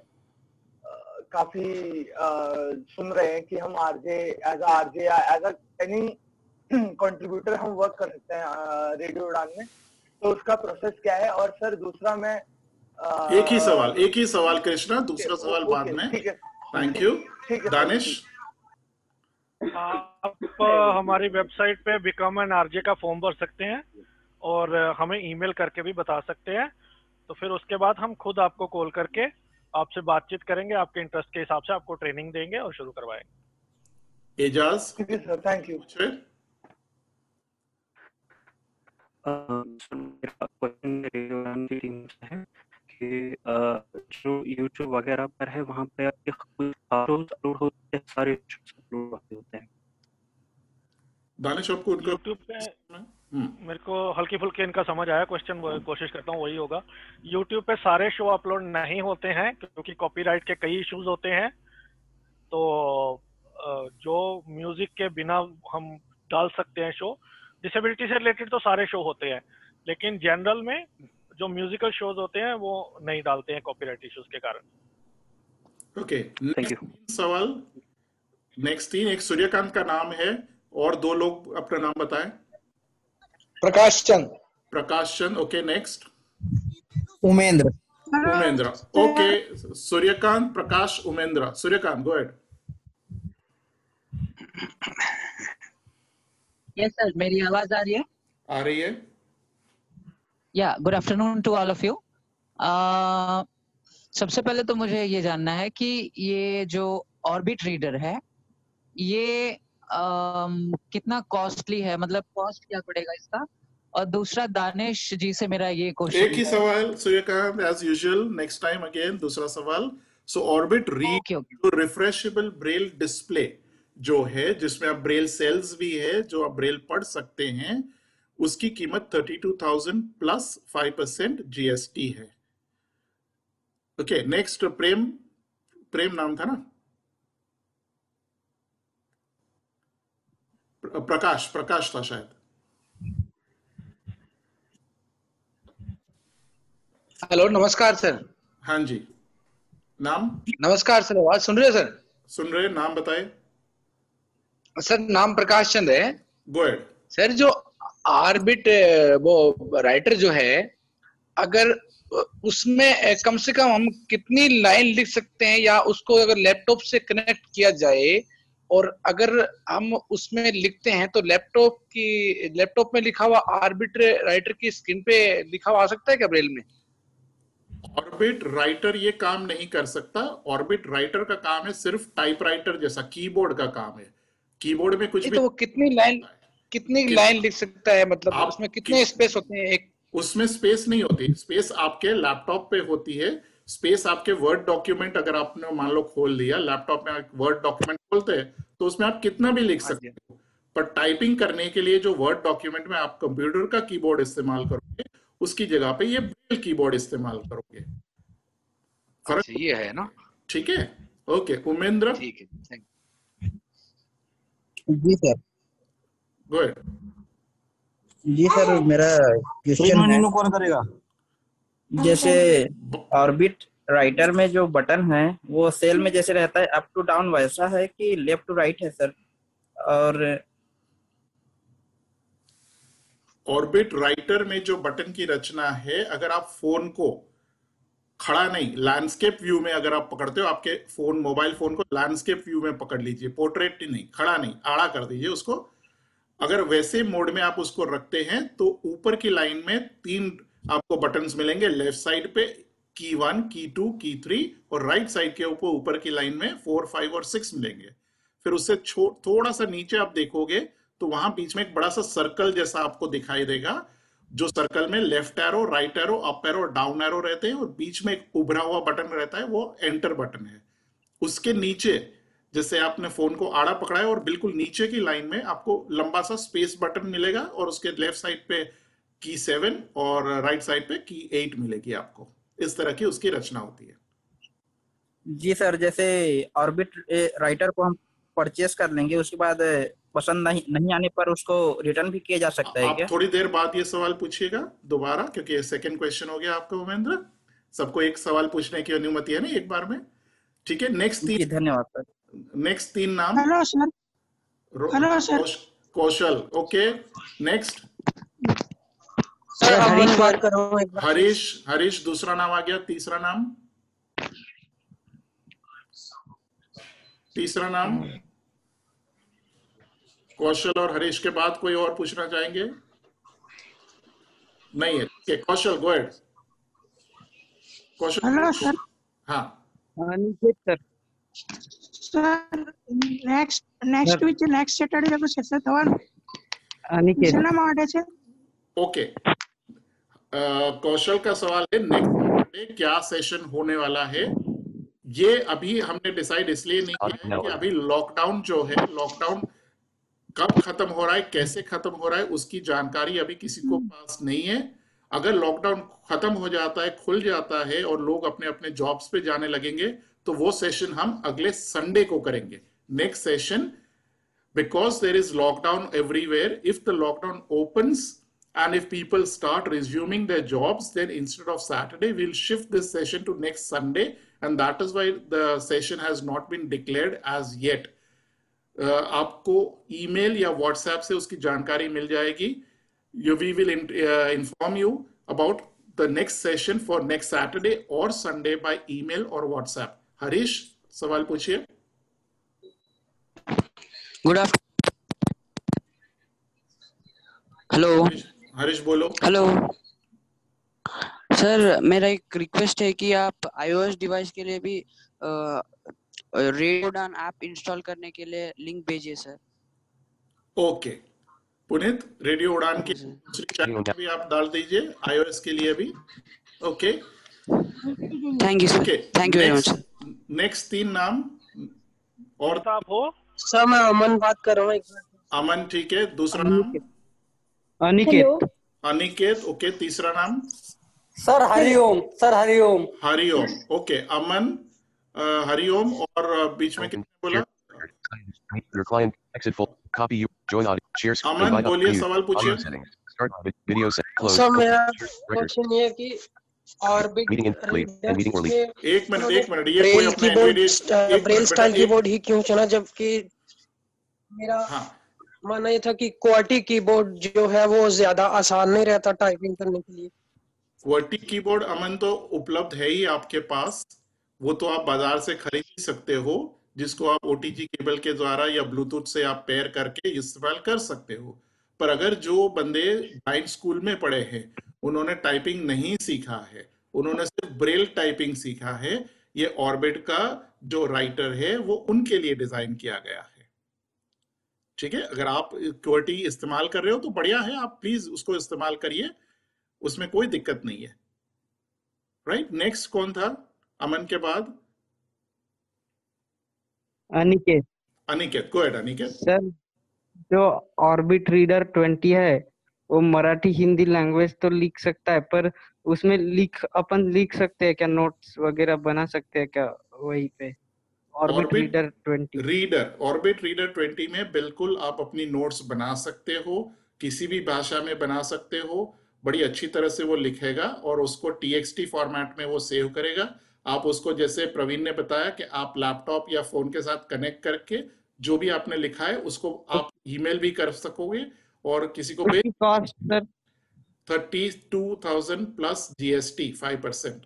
काफी सुन रहे हैं कि हम आरजे या एज एनी कंट्रीब्यूटर हम वर्क कर सकते हैं रेडियो उड़ान में, तो उसका प्रोसेस क्या है? और सर दूसरा मैं एक ही सवाल कृष्णा, दूसरा सवाल बाद में। Thank you. दानिश, आप हमारी वेबसाइट पे बिकम एन आरजे का फॉर्म भर सकते हैं और हमें ईमेल करके भी बता सकते हैं, तो फिर उसके बाद हम खुद आपको कॉल करके आपसे बातचीत करेंगे, आपके इंटरेस्ट के हिसाब से आपको ट्रेनिंग देंगे और शुरू करवाएंगे। Ejaz, thank you. मेरा क्वेश्चन रेडियो की टीम से है कि जो YouTube वगैरह पर है वहाँ पे आपके कुछ अपलोड होते हैं, सारे अपलोड होते हैं। दानिश आपको YouTube पे मेरे को हल्की फुल्की इनका समझ आया क्वेश्चन, कोशिश करता हूँ वही होगा। YouTube पे सारे शो अपलोड नहीं होते हैं क्योंकि कॉपीराइट के कई इश्यूज होते हैं, तो जो म्यूजिक के बिना हम डाल सकते हैं शो, डिसेबिलिटी से रिलेटेड तो सारे शो होते हैं, लेकिन जनरल में जो म्यूजिकल शोज होते हैं वो नहीं डालते हैं कॉपीराइट इश्यूज के कारण। ओके, सवाल नेक्स्ट 3। एक सूर्यकांत का नाम है और 2 लोग अपना नाम बताएं। Prakash Chand. Okay, next Umendra. Okay, Suryakant, Prakash, Umendra. Suryakant, go ahead. Yes sir, मेरी आवाज आ रही है? आ रही है। Yeah good afternoon to all of you. सबसे पहले तो मुझे ये जानना है कि ये जो ऑर्बिट रीडर है ये कितना कॉस्टली है, मतलब कॉस्ट क्या पड़ेगा इसका? और दूसरा दानिश जी से मेरा ये क्वेश्चन, एक ही सवाल Suryakant as usual, next time again दूसरा सवाल। So orbit read refreshable braille display जो है जिसमें आप ब्रेल सेल्स भी है जो आप ब्रेल पढ़ सकते हैं, उसकी कीमत 32,000 प्लस 5% जीएसटी है। ओके, नेक्स्ट प्रेम नाम था ना? प्रकाश था शायद। हेलो, नमस्कार सर। हाँ जी, नाम? नमस्कार सर, आवाज सुन रहे हो सर? सुन रहे, नाम बताए सर। नाम प्रकाश चंद है। Go ahead sir. जो ऑर्बिट वो राइटर जो है, अगर उसमें कम से कम हम कितनी लाइन लिख सकते हैं, या उसको अगर लैपटॉप से कनेक्ट किया जाए और अगर हम उसमें लिखते हैं तो लैपटॉप में लिखा हुआ ऑर्बिट राइटर की स्क्रीन पे लिखा हुआ आ सकता है क्या ब्रेल में? ऑर्बिट राइटर ये काम नहीं कर सकता। ऑर्बिट राइटर का काम है सिर्फ टाइपराइटर जैसा, कीबोर्ड का काम है। कीबोर्ड में कुछ भी तो वो कितनी लाइन लिख सकता है, मतलब उसमें कितने स्पेस होते हैं? उसमें स्पेस नहीं होती, स्पेस आपके लैपटॉप पे होती है। स्पेस आपके वर्ड डॉक्यूमेंट अगर आपने मान लो खोल लिया, लैपटॉप में वर्ड डॉक्यूमेंट खोलते हैं तो उसमें आप कितना भी लिख सकते हो, पर टाइपिंग करने के लिए जो वर्ड डॉक्यूमेंट में आप कंप्यूटर का कीबोर्ड इस्तेमाल करोगे उसकी जगह पे ये ब्रेल कीबोर्ड इस्तेमाल करोगे। फर्क ये है ना? ठीक है, ओके। उमेंद्र? ठीक है, जी सर। Go ahead. जी सर, मेरा क्वेश्चन है, कौन करेगा? जैसे ऑर्बिट राइटर में जो बटन है वो सेल में जैसे रहता है अप टू डाउन, वैसा है कि लेफ्ट टू राइट है सर? और ऑर्बिट राइटर में जो बटन की रचना है, अगर आप फोन को खड़ा नहीं, लैंडस्केप व्यू में अगर आप पकड़ते हो, आपके फोन, मोबाइल फोन को लैंडस्केप व्यू में पकड़ लीजिए, पोर्ट्रेट नहीं, खड़ा नहीं, आड़ा कर दीजिए उसको। अगर वैसे मोड में आप उसको रखते हैं तो ऊपर की लाइन में 3 आपको बटन्स मिलेंगे, लेफ्ट साइड पे की 1, की 2, की 3, और राइट साइड के ऊपर की लाइन में 4, 5 और 6 मिलेंगे। फिर उससे थोड़ा सा नीचे आप देखोगे तो वहां बीच में एक बड़ा सा सर्कल जैसा आपको दिखाई देगा, जो सर्कल में left arrow, right arrow, up arrow, down arrow रहते हैं, और बीच में एक उभरा हुआ बटन रहता है, वो एंटर बटन है। उसके नीचे जैसे आपने फोन को आड़ा पकड़ा है और बिल्कुल नीचे की लाइन में आपको लंबा सा स्पेस बटन मिलेगा, और उसके लेफ्ट साइड पे की 7 और राइट साइड पे की 8 मिलेगी आपको। इस तरह की उसकी रचना होती है। जी सर, जैसे ऑर्बिट राइटर को हम परचेस कर लेंगे, उसके बाद पसंद नहीं आने पर उसको रिटर्न भी किया जा सकता है क्या? आप थोड़ी देर बाद ये सवाल पूछिएगा दोबारा, क्योंकि सेकंड क्वेश्चन हो गया आपका उमेंद्र। सबको एक सवाल पूछने की अनुमति है ना एक बार में, ठीक है? नेक्स्ट 3, धन्यवाद सर। नेक्स्ट 3 नाम। Hello sir. Hello sir. Kaushal, okay. Next sir Harish बात कर रहा हूँ। हरीश दूसरा नाम आ गया। तीसरा नाम कौशल और हरीश के बाद कोई और पूछना चाहेंगे? नहीं है, okay, Kaushal go ahead. Kaushal. Hello sir. हाँ Aniket sir. Sir next week next Saturday को सेशन थवन अनिकेत सेना माटे छे। ओके, कौशल का सवाल है नेक्स्ट सैटरडे क्या सेशन होने वाला है। ये अभी हमने डिसाइड इसलिए नहीं किया है कि अभी लॉकडाउन जो है, लॉकडाउन कब खत्म हो रहा है, कैसे खत्म हो रहा है, उसकी जानकारी अभी किसी को पास नहीं है। अगर लॉकडाउन खत्म हो जाता है, खुल जाता है और लोग अपने अपने जॉब्स पे जाने लगेंगे, तो वो सेशन हम अगले संडे को करेंगे, next session, because there is lockdown everywhere. If the lockdown opens and if people start resuming their jobs, then instead of Saturday, we'll shift this session to next Sunday, and that is why the session has not been declared as yet. आपको email या WhatsApp से उसकी जानकारी मिल जाएगी। We will inform you about the next session for next Saturday or Sunday by email or WhatsApp. Harish, सवाल पूछिए। Good afternoon. Hello Harish बोलो। हेलो सर, मेरा एक रिक्वेस्ट है कि आप iOS डिवाइस के लिए भी रेडियो उड़ान ऐप इंस्टॉल करने के लिए लिंक भेजिए सर। ओके पुनीत, रेडियो उड़ान की दूसरी चैनल भी आप डाल दीजिए iOS के लिए भी। Okay, thank you sir. Thank you very much. Next 3 नाम और आप हो सर? मैं अमन बात कर रहा हूँ। अमन, ठीक है। दूसरा नाम अनिकेत। ओके। तीसरा नाम सर हरिओम। हरिओम, ओके। अमन, हरिओम, और बीच में किसने बोला? Your client exit full copy you join audio shares अमन बोलिए, सवाल पूछिए। Start video set close. Sir मेरा क्वेश्चन ये है कि ऑर्बिट meeting or leave. एक मिनट, ये कोई अपने ब्रेल स्टाइल कीबोर्ड ही क्यों चुना, जबकि मेरा मानना ये था कि क्वार्टी कीबोर्ड जो है वो ज्यादा आसान नहीं रहता टाइपिंग करने के लिए। क्वार्टी कीबोर्ड अमन तो उपलब्ध है ही आपके पास, वो तो आप बाजार से खरीद ही सकते हो, जिसको आप ओटीजी केबल के द्वारा या ब्लूटूथ से आप पेयर करके इस्तेमाल कर सकते हो। पर अगर जो बंदे ब्लाइंड स्कूल में पढ़े हैं, उन्होंने टाइपिंग नहीं सीखा है, उन्होंने सिर्फ ब्रेल टाइपिंग सीखा है, ये ऑर्बिट का जो राइटर है वो उनके लिए डिजाइन किया गया है। ठीक है, अगर आप क्वार्टी इस्तेमाल कर रहे हो तो बढ़िया है, आप प्लीज उसको इस्तेमाल करिए, उसमें कोई दिक्कत नहीं है। राइट, नेक्स्ट कौन था अमन के बाद? Aniket, go ahead Aniket. Sir, जो ऑर्बिट रीडर 20 है वो मराठी हिंदी लैंग्वेज तो लिख सकता है, पर उसमें अपन लिख सकते हैं क्या, नोट्स वगैरह बना सकते हैं क्या वहीं पे? ऑर्बिट रीडर 20 में बिल्कुल आप अपनी नोट्स बना सकते हो। किसी भी भाषा में बना सकते हो, बड़ी अच्छी तरह से वो लिखेगा और उसको TXT फॉर्मेट में वो सेव करेगा। आप उसको, जैसे प्रवीण ने बताया कि आप लैपटॉप या फोन के साथ कनेक्ट करके जो भी आपने लिखा है उसको आप ईमेल भी कर सकोगे और किसी को भेज। Cost sir 32,000 plus GST 5%।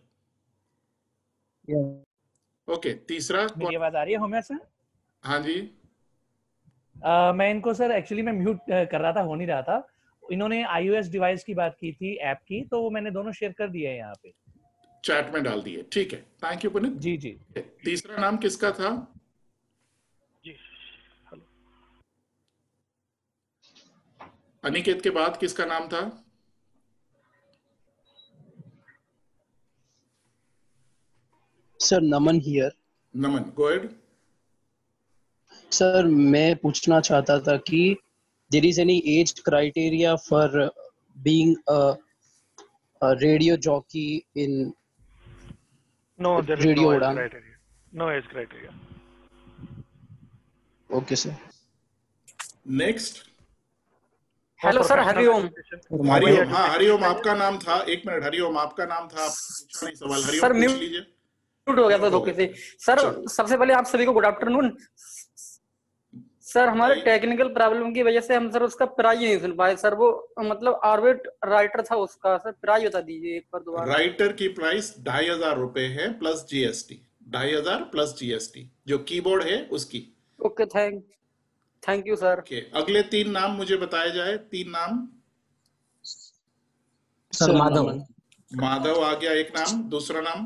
Okay, तीसरा मेरी आवाज आ रही है होमिया सर? हाँ जी। मैं इनको सर एक्चुअली मैं म्यूट कर रहा था, हो नहीं रहा था। इन्होंने iOS डिवाइस की बात की थी, ऐप की, तो वो मैंने दोनों शेयर कर दिए हैं यहाँ पे, चैट में डाल दिए। ठीक है, थैंक यू पुनीत। जी जी। तीसरा नाम किसका था? जी हेलो, अनिकेत के बाद किसका नाम था? Sir Naman here. Naman, go ahead. Sir मैं पूछना चाहता था कि there is any age criteria for being a radio jockey in no, there is radio no age Udan? criteria. No age criteria. Okay sir. Next. Hello sir, Hariom. Hariom, हाँ हरिओम आपका नाम था। एक मिनट, हरिओम आपका नाम था, पूछा नहीं सवाल। हरिओम सर पूछ लीजिए। म्यूट हो गया था धोखे से। सर सबसे पहले आप सभी को गुड आफ्टरनून। सर हमारे टेक्निकल प्रॉब्लम की वजह से हम सर उसका प्राइस नहीं सुन पाए सर। वो मतलब ऑर्बिट राइटर था, उसका सर प्राइस बता दीजिए एक बार दोबारा। राइटर की प्राइस 2,500 रुपए है प्लस GST। 2,500 plus GST। जो कीबोर्ड है उसकी। Okay, thank you sir. अगले 3 नाम मुझे बताए जाए। 3 नाम। सर माधव। माधव आ गया एक नाम। दूसरा नाम?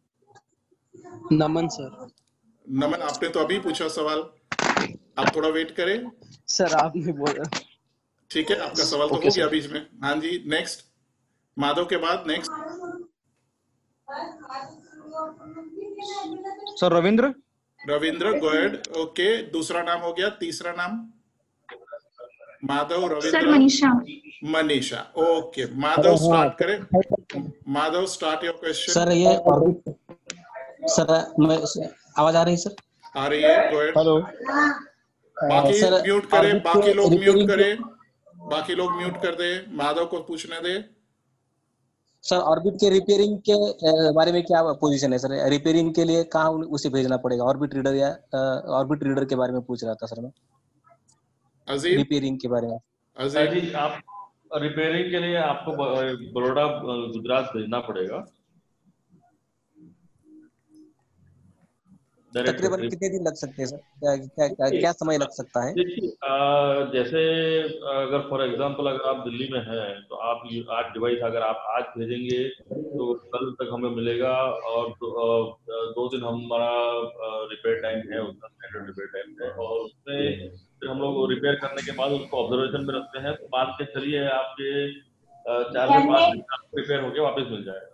नमन सर। नमन, आपने तो अभी पूछा सवाल, आप थोड़ा वेट करें। सर आपने बोला। ठीक है, आपका सवाल तो हो गया बीच में। हाँ जी, नेक्स्ट। माधव के बाद next sir Ravindra. Ravindra, go ahead. Okay, दूसरा नाम हो गया। तीसरा नाम? Madhav, Ravindra, sir Manisha. Manisha. Okay, Madhav start करें। Madhav start your question. Sir ये ऑर्बिट, सर मैं आवाज आ रही है सर? आ रही है, गो अहेड। हेलो। बाकी सर म्यूट करें, ऑर्बिट बाकी के लोग म्यूट रिपेयरिंग करें, बाकी लोग म्यूट कर दे। माधव को पूछने दे। सर ऑर्बिट के रिपेयरिंग के बारे में क्या पोजीशन है सर? रिपेयरिंग के लिए कहाँ उसे भेजना पड़ेगा? ऑर्बिट रीडर या ऑर्बिट रीडर के बारे में पूछ रहा था सर मैं। अजीम, रिपेयरिंग के बारे में। अजीम जी, आप रिपेयरिंग के लिए आपको बड़ौदा गुजरात भेजना पड़ेगा। तकरीबन कितने दिन लग सकते हैं सर? क्या समय लग सकता है? देखिए, जैसे अगर फॉर एग्जांपल अगर आप दिल्ली में हैं तो आप आज डिवाइस अगर आप आज भेजेंगे तो कल तक हमें मिलेगा, और 2 दिन हमारा रिपेयर टाइम है, उसका स्टैंडर्ड रिपेयर टाइम है, और उसमें फिर हम लोग रिपेयर करने के बाद उसको ऑब्जर्वेशन में रखते हैं। तो मान के चलिए आपके 4 से 5 दिन रिपेयर होके वापस मिल जाएगा।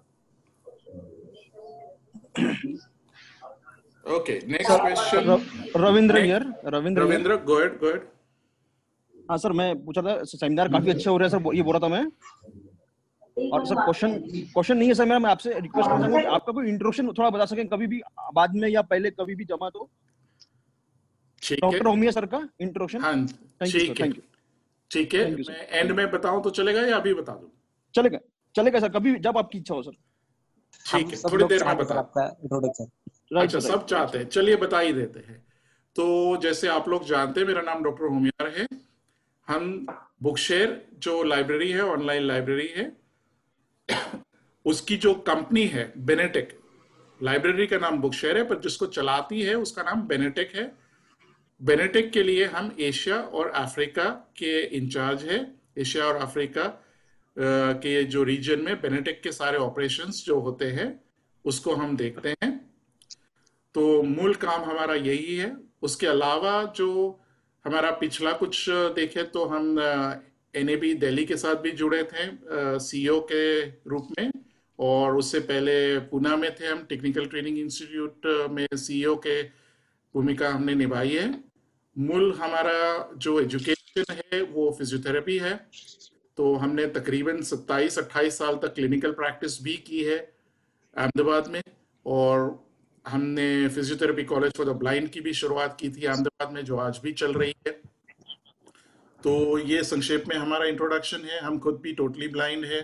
Okay, next question. Ravindra here. Ravindra, go ahead. हाँ सर, मैं पूछा था, सेमिनार काफी अच्छे हो रहे हैं सर, ये बोल रहा था मैं। और सर क्वेश्चन नहीं है सर मेरा, मैं आपसे रिक्वेस्ट कर सकूं कि आपका कोई इंट्रोडक्शन थोड़ा बता सकें, कभी भी बाद में या पहले कभी भी जमा तो। डॉक्टर होमिया सर का इंट्रोडक्शन। हाँ, थैंक यू। ठीक है, मैं एंड में बताऊं तो चलेगा या अभी बता दूं? चलेगा सर, कभी जब आपकी इच्छा हो सर। ठीक है, थोड़ी देर में बता। आपका इंट्रोडक्शन। अच्छा, सब चाहते हैं, चलिए बता ही देते हैं। तो जैसे आप लोग जानते हैं, मेरा नाम डॉक्टर होमियार है। हम बुकशेयर जो लाइब्रेरी है, ऑनलाइन लाइब्रेरी है, उसकी जो कंपनी है बेनेटेक, लाइब्रेरी का नाम बुकशेयर है पर जिसको चलाती है उसका नाम बेनेटेक है। बेनेटेक के लिए हम एशिया और अफ्रीका के इंचार्ज है। एशिया और अफ्रीका के जो रीजन में बेनेटेक के सारे ऑपरेशंस जो होते हैं उसको हम देखते हैं। तो मूल काम हमारा यही है। उसके अलावा जो हमारा पिछला कुछ देखे तो हम NAB दिल्ली के साथ भी जुड़े थे CEO के रूप में, और उससे पहले पूना में थे हम, टेक्निकल ट्रेनिंग इंस्टीट्यूट में CEO के भूमिका हमने निभाई है। मूल हमारा जो एजुकेशन है वो फिजियोथेरेपी है। तो हमने तकरीबन 27-28 साल तक क्लिनिकल प्रैक्टिस भी की है अहमदाबाद में, और हमने physiotherapy college for the blind की भी शुरुआत की थी अहमदाबाद में, जो आज भी चल रही है। तो ये संक्षेप में हमारा इंट्रोडक्शन है। हम खुद भी टोटली ब्लाइंड है,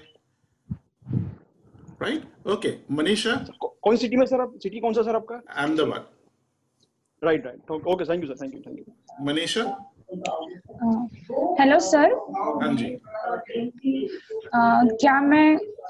राइट? ओके, मनीषा। कौन सिटी में सर आप? सिटी कौन सा सर आपका? Ahmedabad. Right right, okay, thank you sir, thank you. Manisha. Hello sir. हाँ जी। क्या मैं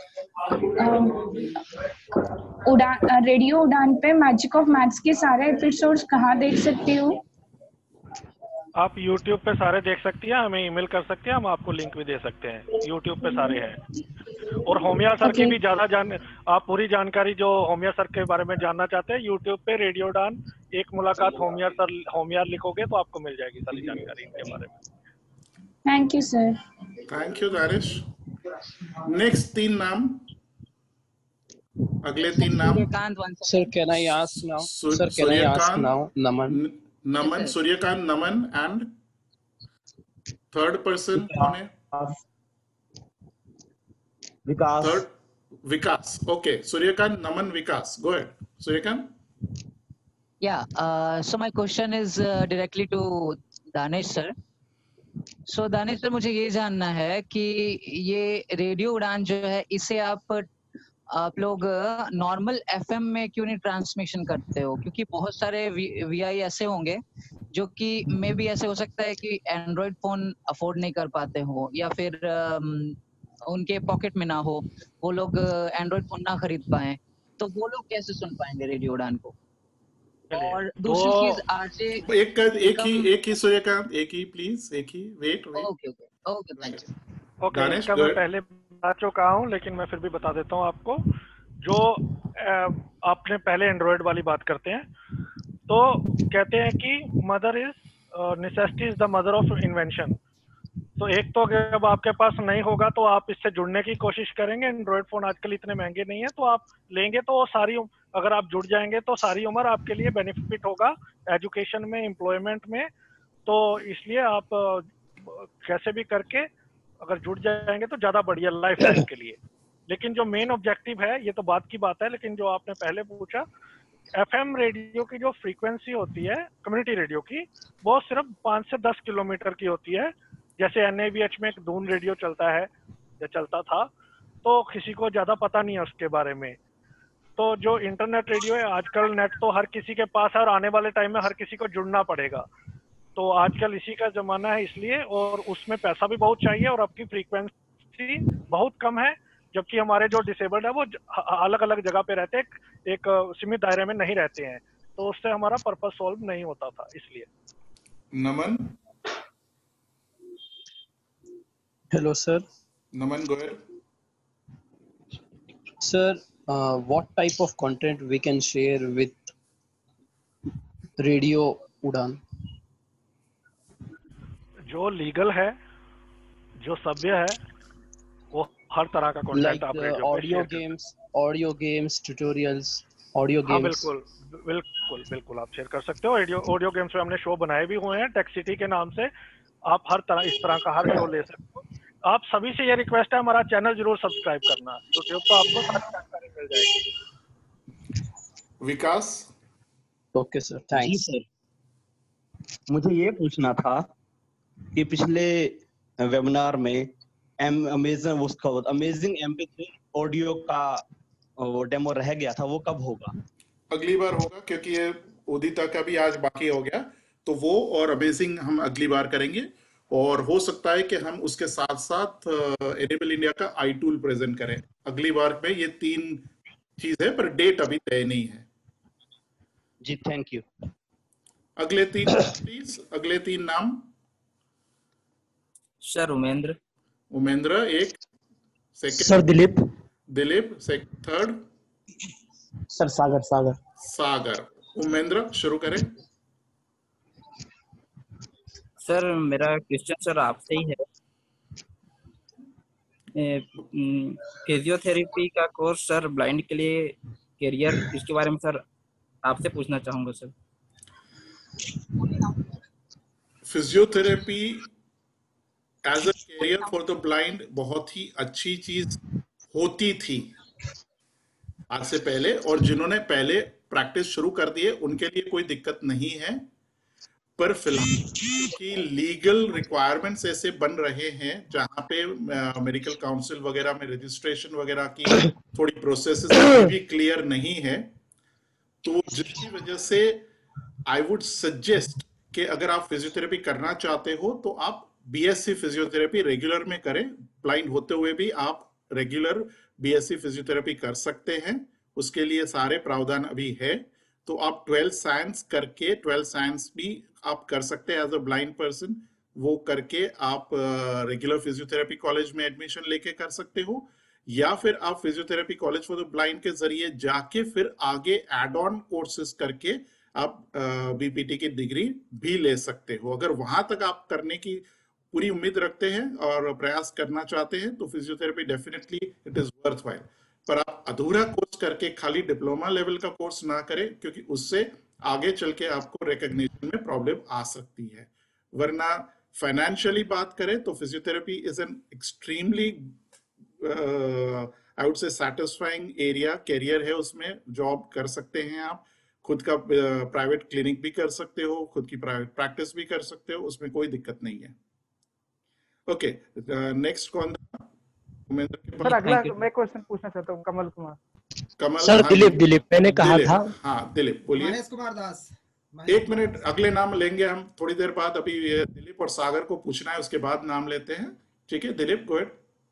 रेडियो उड़ान पे मैजिक ऑफ मैथ्स के सारे एपिसोड्स कहाँ देख सकती हूँ? आप YouTube पे सारे देख सकती हैं, हमें ईमेल कर सकते हैं, हम आपको लिंक भी दे सकते हैं। YouTube पे सारे हैं। और होमिया सर की भी आप पूरी जानकारी जो होमिया सर के बारे में जानना चाहते हैं, YouTube पे रेडियो उड़ान एक मुलाकात होमिया लिखोगे तो आपको मिल जाएगी सारी जानकारी इनके बारे में। Thank you sir. Thank you Danish. Next 3 नाम, अगले 3 नाम। Sir can I ask now? Sir can I ask now? Naman, Suryakant, Naman, and third person कौन है? Vikas. Vikas. Okay, Suryakant, Naman, Vikas. Go ahead, Suryakant. Yeah, so my question is directly to Danish sir. So Danish sir, मुझे ये जानना है कि ये रेडियो उड़ान जो है, इसे आप लोग नॉर्मल एफएम में क्यों नहीं ट्रांसमिशन करते हो? क्योंकि बहुत सारे वीआई ऐसे होंगे जो कि मे बी ऐसे हो सकता है कि एंड्रॉइड फोन अफोर्ड नहीं कर पाते हो, या फिर उनके पॉकेट में ना हो, वो लोग एंड्रॉइड फोन ना खरीद पाए, तो वो लोग कैसे सुन पाएंगे रेडियो उड़ान को? और दूसरी चीज, आरजे एक ही सूर्यकांत, एक ही प्लीज, एक ही। Wait. Okay, thank you. Okay, इसका मैं पहले बता चुका हूँ, लेकिन मैं फिर भी बता देता हूँ आपको। जो आपने पहले एंड्रॉइड वाली बात करते हैं, तो कहते हैं कि mother is necessity is the mother of invention. तो एक तो अगर आपके पास नहीं होगा तो आप इससे जुड़ने की कोशिश करेंगे। एंड्रॉइड फोन आजकल इतने महंगे नहीं है, तो आप लेंगे तो अगर आप जुड़ जाएंगे तो सारी उम्र आपके लिए बेनिफिट होगा, एजुकेशन में, एम्प्लॉयमेंट में। तो इसलिए आप कैसे भी करके अगर जुड़ जाएंगे तो ज्यादा बढ़िया लाइफ टाइम के लिए। लेकिन जो मेन ऑब्जेक्टिव है, ये तो बात की बात है, लेकिन जो आपने पहले पूछा, एफएम रेडियो की जो फ्रीक्वेंसी होती है कम्युनिटी रेडियो की, वो सिर्फ 5 से 10 किलोमीटर की होती है। जैसे एनएवीएच में एक दून रेडियो चलता है या चलता था, तो किसी को ज्यादा पता नहीं है उसके बारे में। तो जो इंटरनेट रेडियो है, आजकल नेट तो हर किसी के पास है, और आने वाले टाइम में हर किसी को जुड़ना पड़ेगा। तो आजकल इसी का जमाना है, इसलिए, और उसमें पैसा भी बहुत चाहिए, और आपकी फ्रीक्वेंसी बहुत कम है। जबकि हमारे जो डिसेबल्ड है वो अलग अलग जगह पे रहते हैं, एक सीमित दायरे में नहीं रहते हैं, तो उससे हमारा पर्पस सॉल्व नहीं होता था, इसलिए। Naman. Hello sir. Naman, go ahead. Sir, what type of content we can share with Radio Udan? जो लीगल है, जो सभ्य है, वो हर तरह का कंटेंट आप radio audio games, tutorials, audio हाँ, गेम्स। बिल्कुल आप शेयर कर सकते हो। ऑडियो गेम्स में हमने शो बनाए भी हुए हैं टेक सिटी के नाम से। आप हर तरह, इस तरह का हर शो ले सकते हो। आप सभी से ये रिक्वेस्ट है, हमारा चैनल जरूर सब्सक्राइब करना, यूट्यूब पर आपको सारी जानकारी मिल जाएगी। Vikas. Okay sir, thanks. Sir, मुझे ये पूछना था कि पिछले वेबिनार में अमेजिंग MP3 ऑडियो का वो डेमो रह गया था, वो कब होगा? अगली बार होगा, क्योंकि ये उदिता का भी आज बाकी हो गया, तो वो और अमेजिंग हम अगली बार करेंगे। और हो सकता है कि हम उसके साथ साथ एनेबल इंडिया का आई टूल प्रेजेंट करें अगली बार में। ये 3 चीज है, पर डेट अभी तय नहीं है जी। Thank you. अगले 3 प्लीज, अगले 3 नाम। सर उमेंद्र एक, second sir Dilip, third sir Sagar. Umendra, शुरू करें। सर मेरा क्वेश्चन सर आपसे ही है। फिजियोथेरेपी का कोर्स सर ब्लाइंड के लिए करियर, इसके बारे में सर आपसे पूछना चाहूंगा sir. Physiotherapy as a career for the blind बहुत ही अच्छी चीज होती थी आज से पहले, और जिन्होंने पहले प्रैक्टिस शुरू कर दी है उनके लिए कोई दिक्कत नहीं है। पर फिलहाल की लीगल रिक्वायरमेंट्स ऐसे बन रहे हैं जहां पे मेडिकल काउंसिल वगैरह में रजिस्ट्रेशन वगैरह की थोड़ी प्रोसेसेस अभी भी क्लियर नहीं है, तो जिसकी वजह से आई वुड सजेस्ट कि अगर आप फिजियोथेरेपी करना चाहते हो तो आप बीएससी फिजियोथेरेपी रेगुलर में करें। ब्लाइंड होते हुए भी आप रेगुलर बीएससी फिजियोथेरेपी कर सकते हैं, उसके लिए सारे प्रावधान अभी है। तो आप 12 साइंस करके 12 साइंस भी आप कर सकते हैं एज अ ब्लाइंड पर्सन, वो करके आप रेगुलर फिजियोथेरेपी कॉलेज में एडमिशन लेके कर सकते हो, या फिर आप physiotherapy college for the blind के जरिए जाके फिर आगे एड ऑन कोर्सेज करके आप बीपीटी की डिग्री भी ले सकते हो। अगर वहां तक आप करने की पूरी उम्मीद रखते हैं और प्रयास करना चाहते हैं तो physiotherapy definitely it is worthwhile. पर आप अधूरा कोर्स करके खाली डिप्लोमा लेवल का कोर्स ना करें, क्योंकि उससे आगे चल के आपको रिकॉग्निशन में प्रॉब्लम आ सकती है। वरना फाइनेंशियली बात करें तो physiotherapy is an extremely I would say satisfying area, career है, उसमें जॉब कर सकते हैं आप, खुद का प्राइवेट क्लिनिक भी कर सकते हो, खुद की प्राइवेट प्रैक्टिस भी कर सकते हो, उसमें कोई दिक्कत नहीं है। ओके, नेक्स्ट कौन था? उमेंद्र के सर अगला मैं क्वेश्चन पूछना चाहता हूँ, कमल कुमार। कमल सर हाँ, दिलीप मैंने कहा दिलीप, था। हाँ दिलीप बोलिए। महेश कुमार दास। एक मिनट, अगले नाम लेंगे हम थोड़ी देर बाद। अभी दिलीप और सागर को पूछना है, उसके बाद नाम लेते हैं। ठीक है दिलीप, गो अहेड।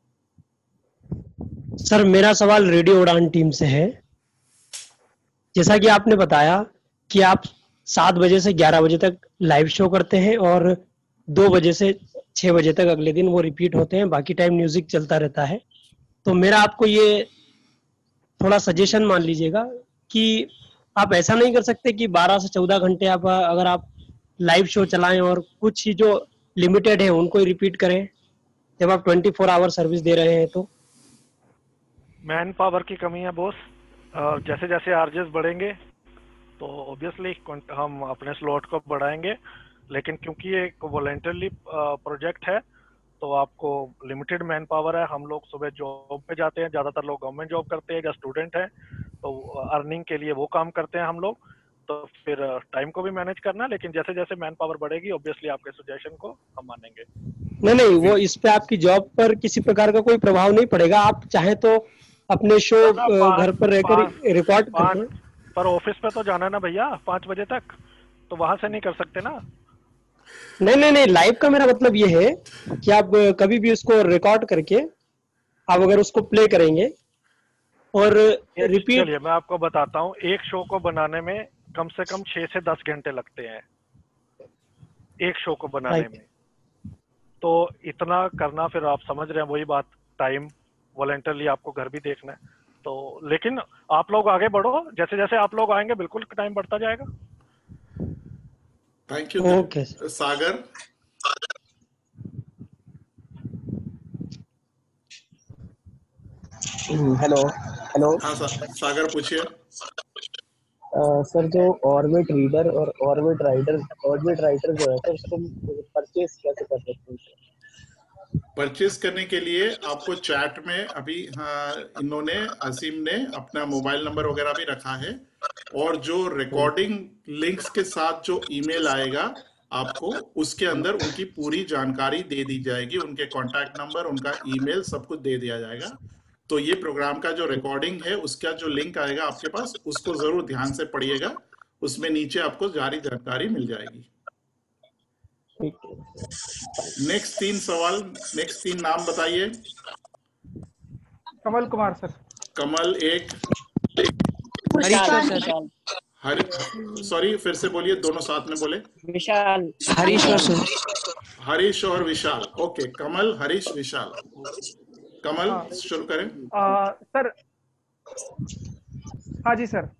सर मेरा सवाल रेडियो उड़ान टीम से है। जैसा कि आपने बताया कि आप 7 बजे से 11 बजे तक लाइव शो करते हैं और 2 बजे से 6 बजे तक अगले दिन वो रिपीट होते हैं, बाकी टाइम म्यूजिक चलता रहता है। तो मेरा आपको ये थोड़ा सजेशन मान लीजिएगा कि आप ऐसा नहीं कर सकते कि 12 से 14 घंटे आप अगर आप लाइव शो चलाएं और कुछ ही जो लिमिटेड है उनको ही रिपीट करें, जब आप 24 आवर सर्विस दे रहे हैं तो? मैन पावर की कमी है बॉस। जैसे जैसे आरजेस बढ़ेंगे तो ऑब्वियसली हम अपने स्लॉट को बढ़ाएंगे, लेकिन क्योंकि ये एक वॉलंटरली प्रोजेक्ट है तो आपको लिमिटेड मैन पावर है। हम लोग सुबह जॉब पे जाते हैं, ज़्यादातर लोग गवर्नमेंट जॉब करते हैं या स्टूडेंट हैं, तो अर्निंग के लिए वो काम करते हैं हम लोग। तो फिर टाइम को भी मैनेज करना, लेकिन जैसे जैसे मैन पावर बढ़ेगी ऑब्वियसली आपके सजेशन को हम मानेंगे। नहीं, वो इस पे आपकी जॉब पर किसी प्रकार का कोई प्रभाव नहीं पड़ेगा। आप चाहे तो अपने शो घर पर रहकर रिकॉर्ड करते हैं। पर ऑफिस पे तो जाना है ना भैया 5 बजे तक, तो वहां से नहीं कर सकते ना। नहीं, लाइव का मेरा मतलब ये है कि आप कभी भी उसको रिकॉर्ड करके आप अगर उसको प्ले करेंगे और रिपीट। चलिए मैं आपको बताता हूँ, एक शो को बनाने में कम से कम 6 से 10 घंटे लगते हैं एक शो को बनाने में। तो इतना करना, फिर आप समझ रहे हैं वही बात, टाइम वॉलंटरली आपको घर भी देखना है। तो लेकिन आप लोग आगे बढ़ो, जैसे जैसे आप लोग आएंगे बिल्कुल टाइम बढ़ता जाएगा। Thank you. Okay Sagar. Hello. हाँ सागर पूछिए। सर जो ऑर्बिट रीडर और ऑर्बिट राइटर जो है सर, उसको परचेस कैसे कर सकते हैं? परचेज करने के लिए आपको चैट में अभी इन्होंने असीम ने अपना मोबाइल नंबर वगैरह भी रखा है, और जो रिकॉर्डिंग लिंक्स के साथ जो ईमेल आएगा आपको, उसके अंदर उनकी पूरी जानकारी दे दी जाएगी, उनके कॉन्टैक्ट नंबर, उनका ईमेल, सब कुछ दे दिया जाएगा। तो ये प्रोग्राम का जो रिकॉर्डिंग है उसका जो लिंक आएगा आपके पास, उसको जरूर ध्यान से पढ़िएगा, उसमें नीचे आपको सारी जानकारी मिल जाएगी। नेक्स्ट 3 सवाल, नेक्स्ट 3 नाम बताइए। कमल कुमार सर। कमल एक। सॉरी फिर से बोलिए, दोनों साथ में बोले। विशाल। हरीश और विशाल। ओके, कमल, हरीश, विशाल। कमल शुरू करें। सर हाँ जी सर।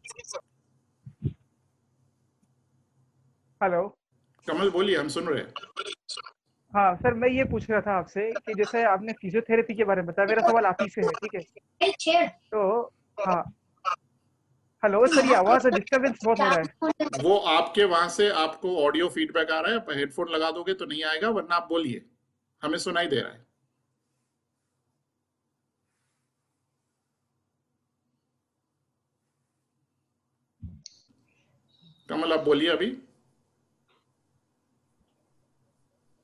हेलो कमल बोलिए, हम सुन रहे हैं। हाँ सर, मैं ये पूछ रहा था आपसे कि जैसे आपने फिजियोथेरेपी के बारे में बताया, मेरा सवाल आप ही से है, ठीक है? तो हाँ, हेलो सर, ये आवाज डिस्टर्बेंस बहुत हो रहा है। वो आपके वहां से आपको ऑडियो फीडबैक आ रहा है, हेडफोन लगा दोगे तो नहीं आएगा, वरना आप बोलिए, हमें सुनाई दे रहा है। कमल आप बोलिए अभी।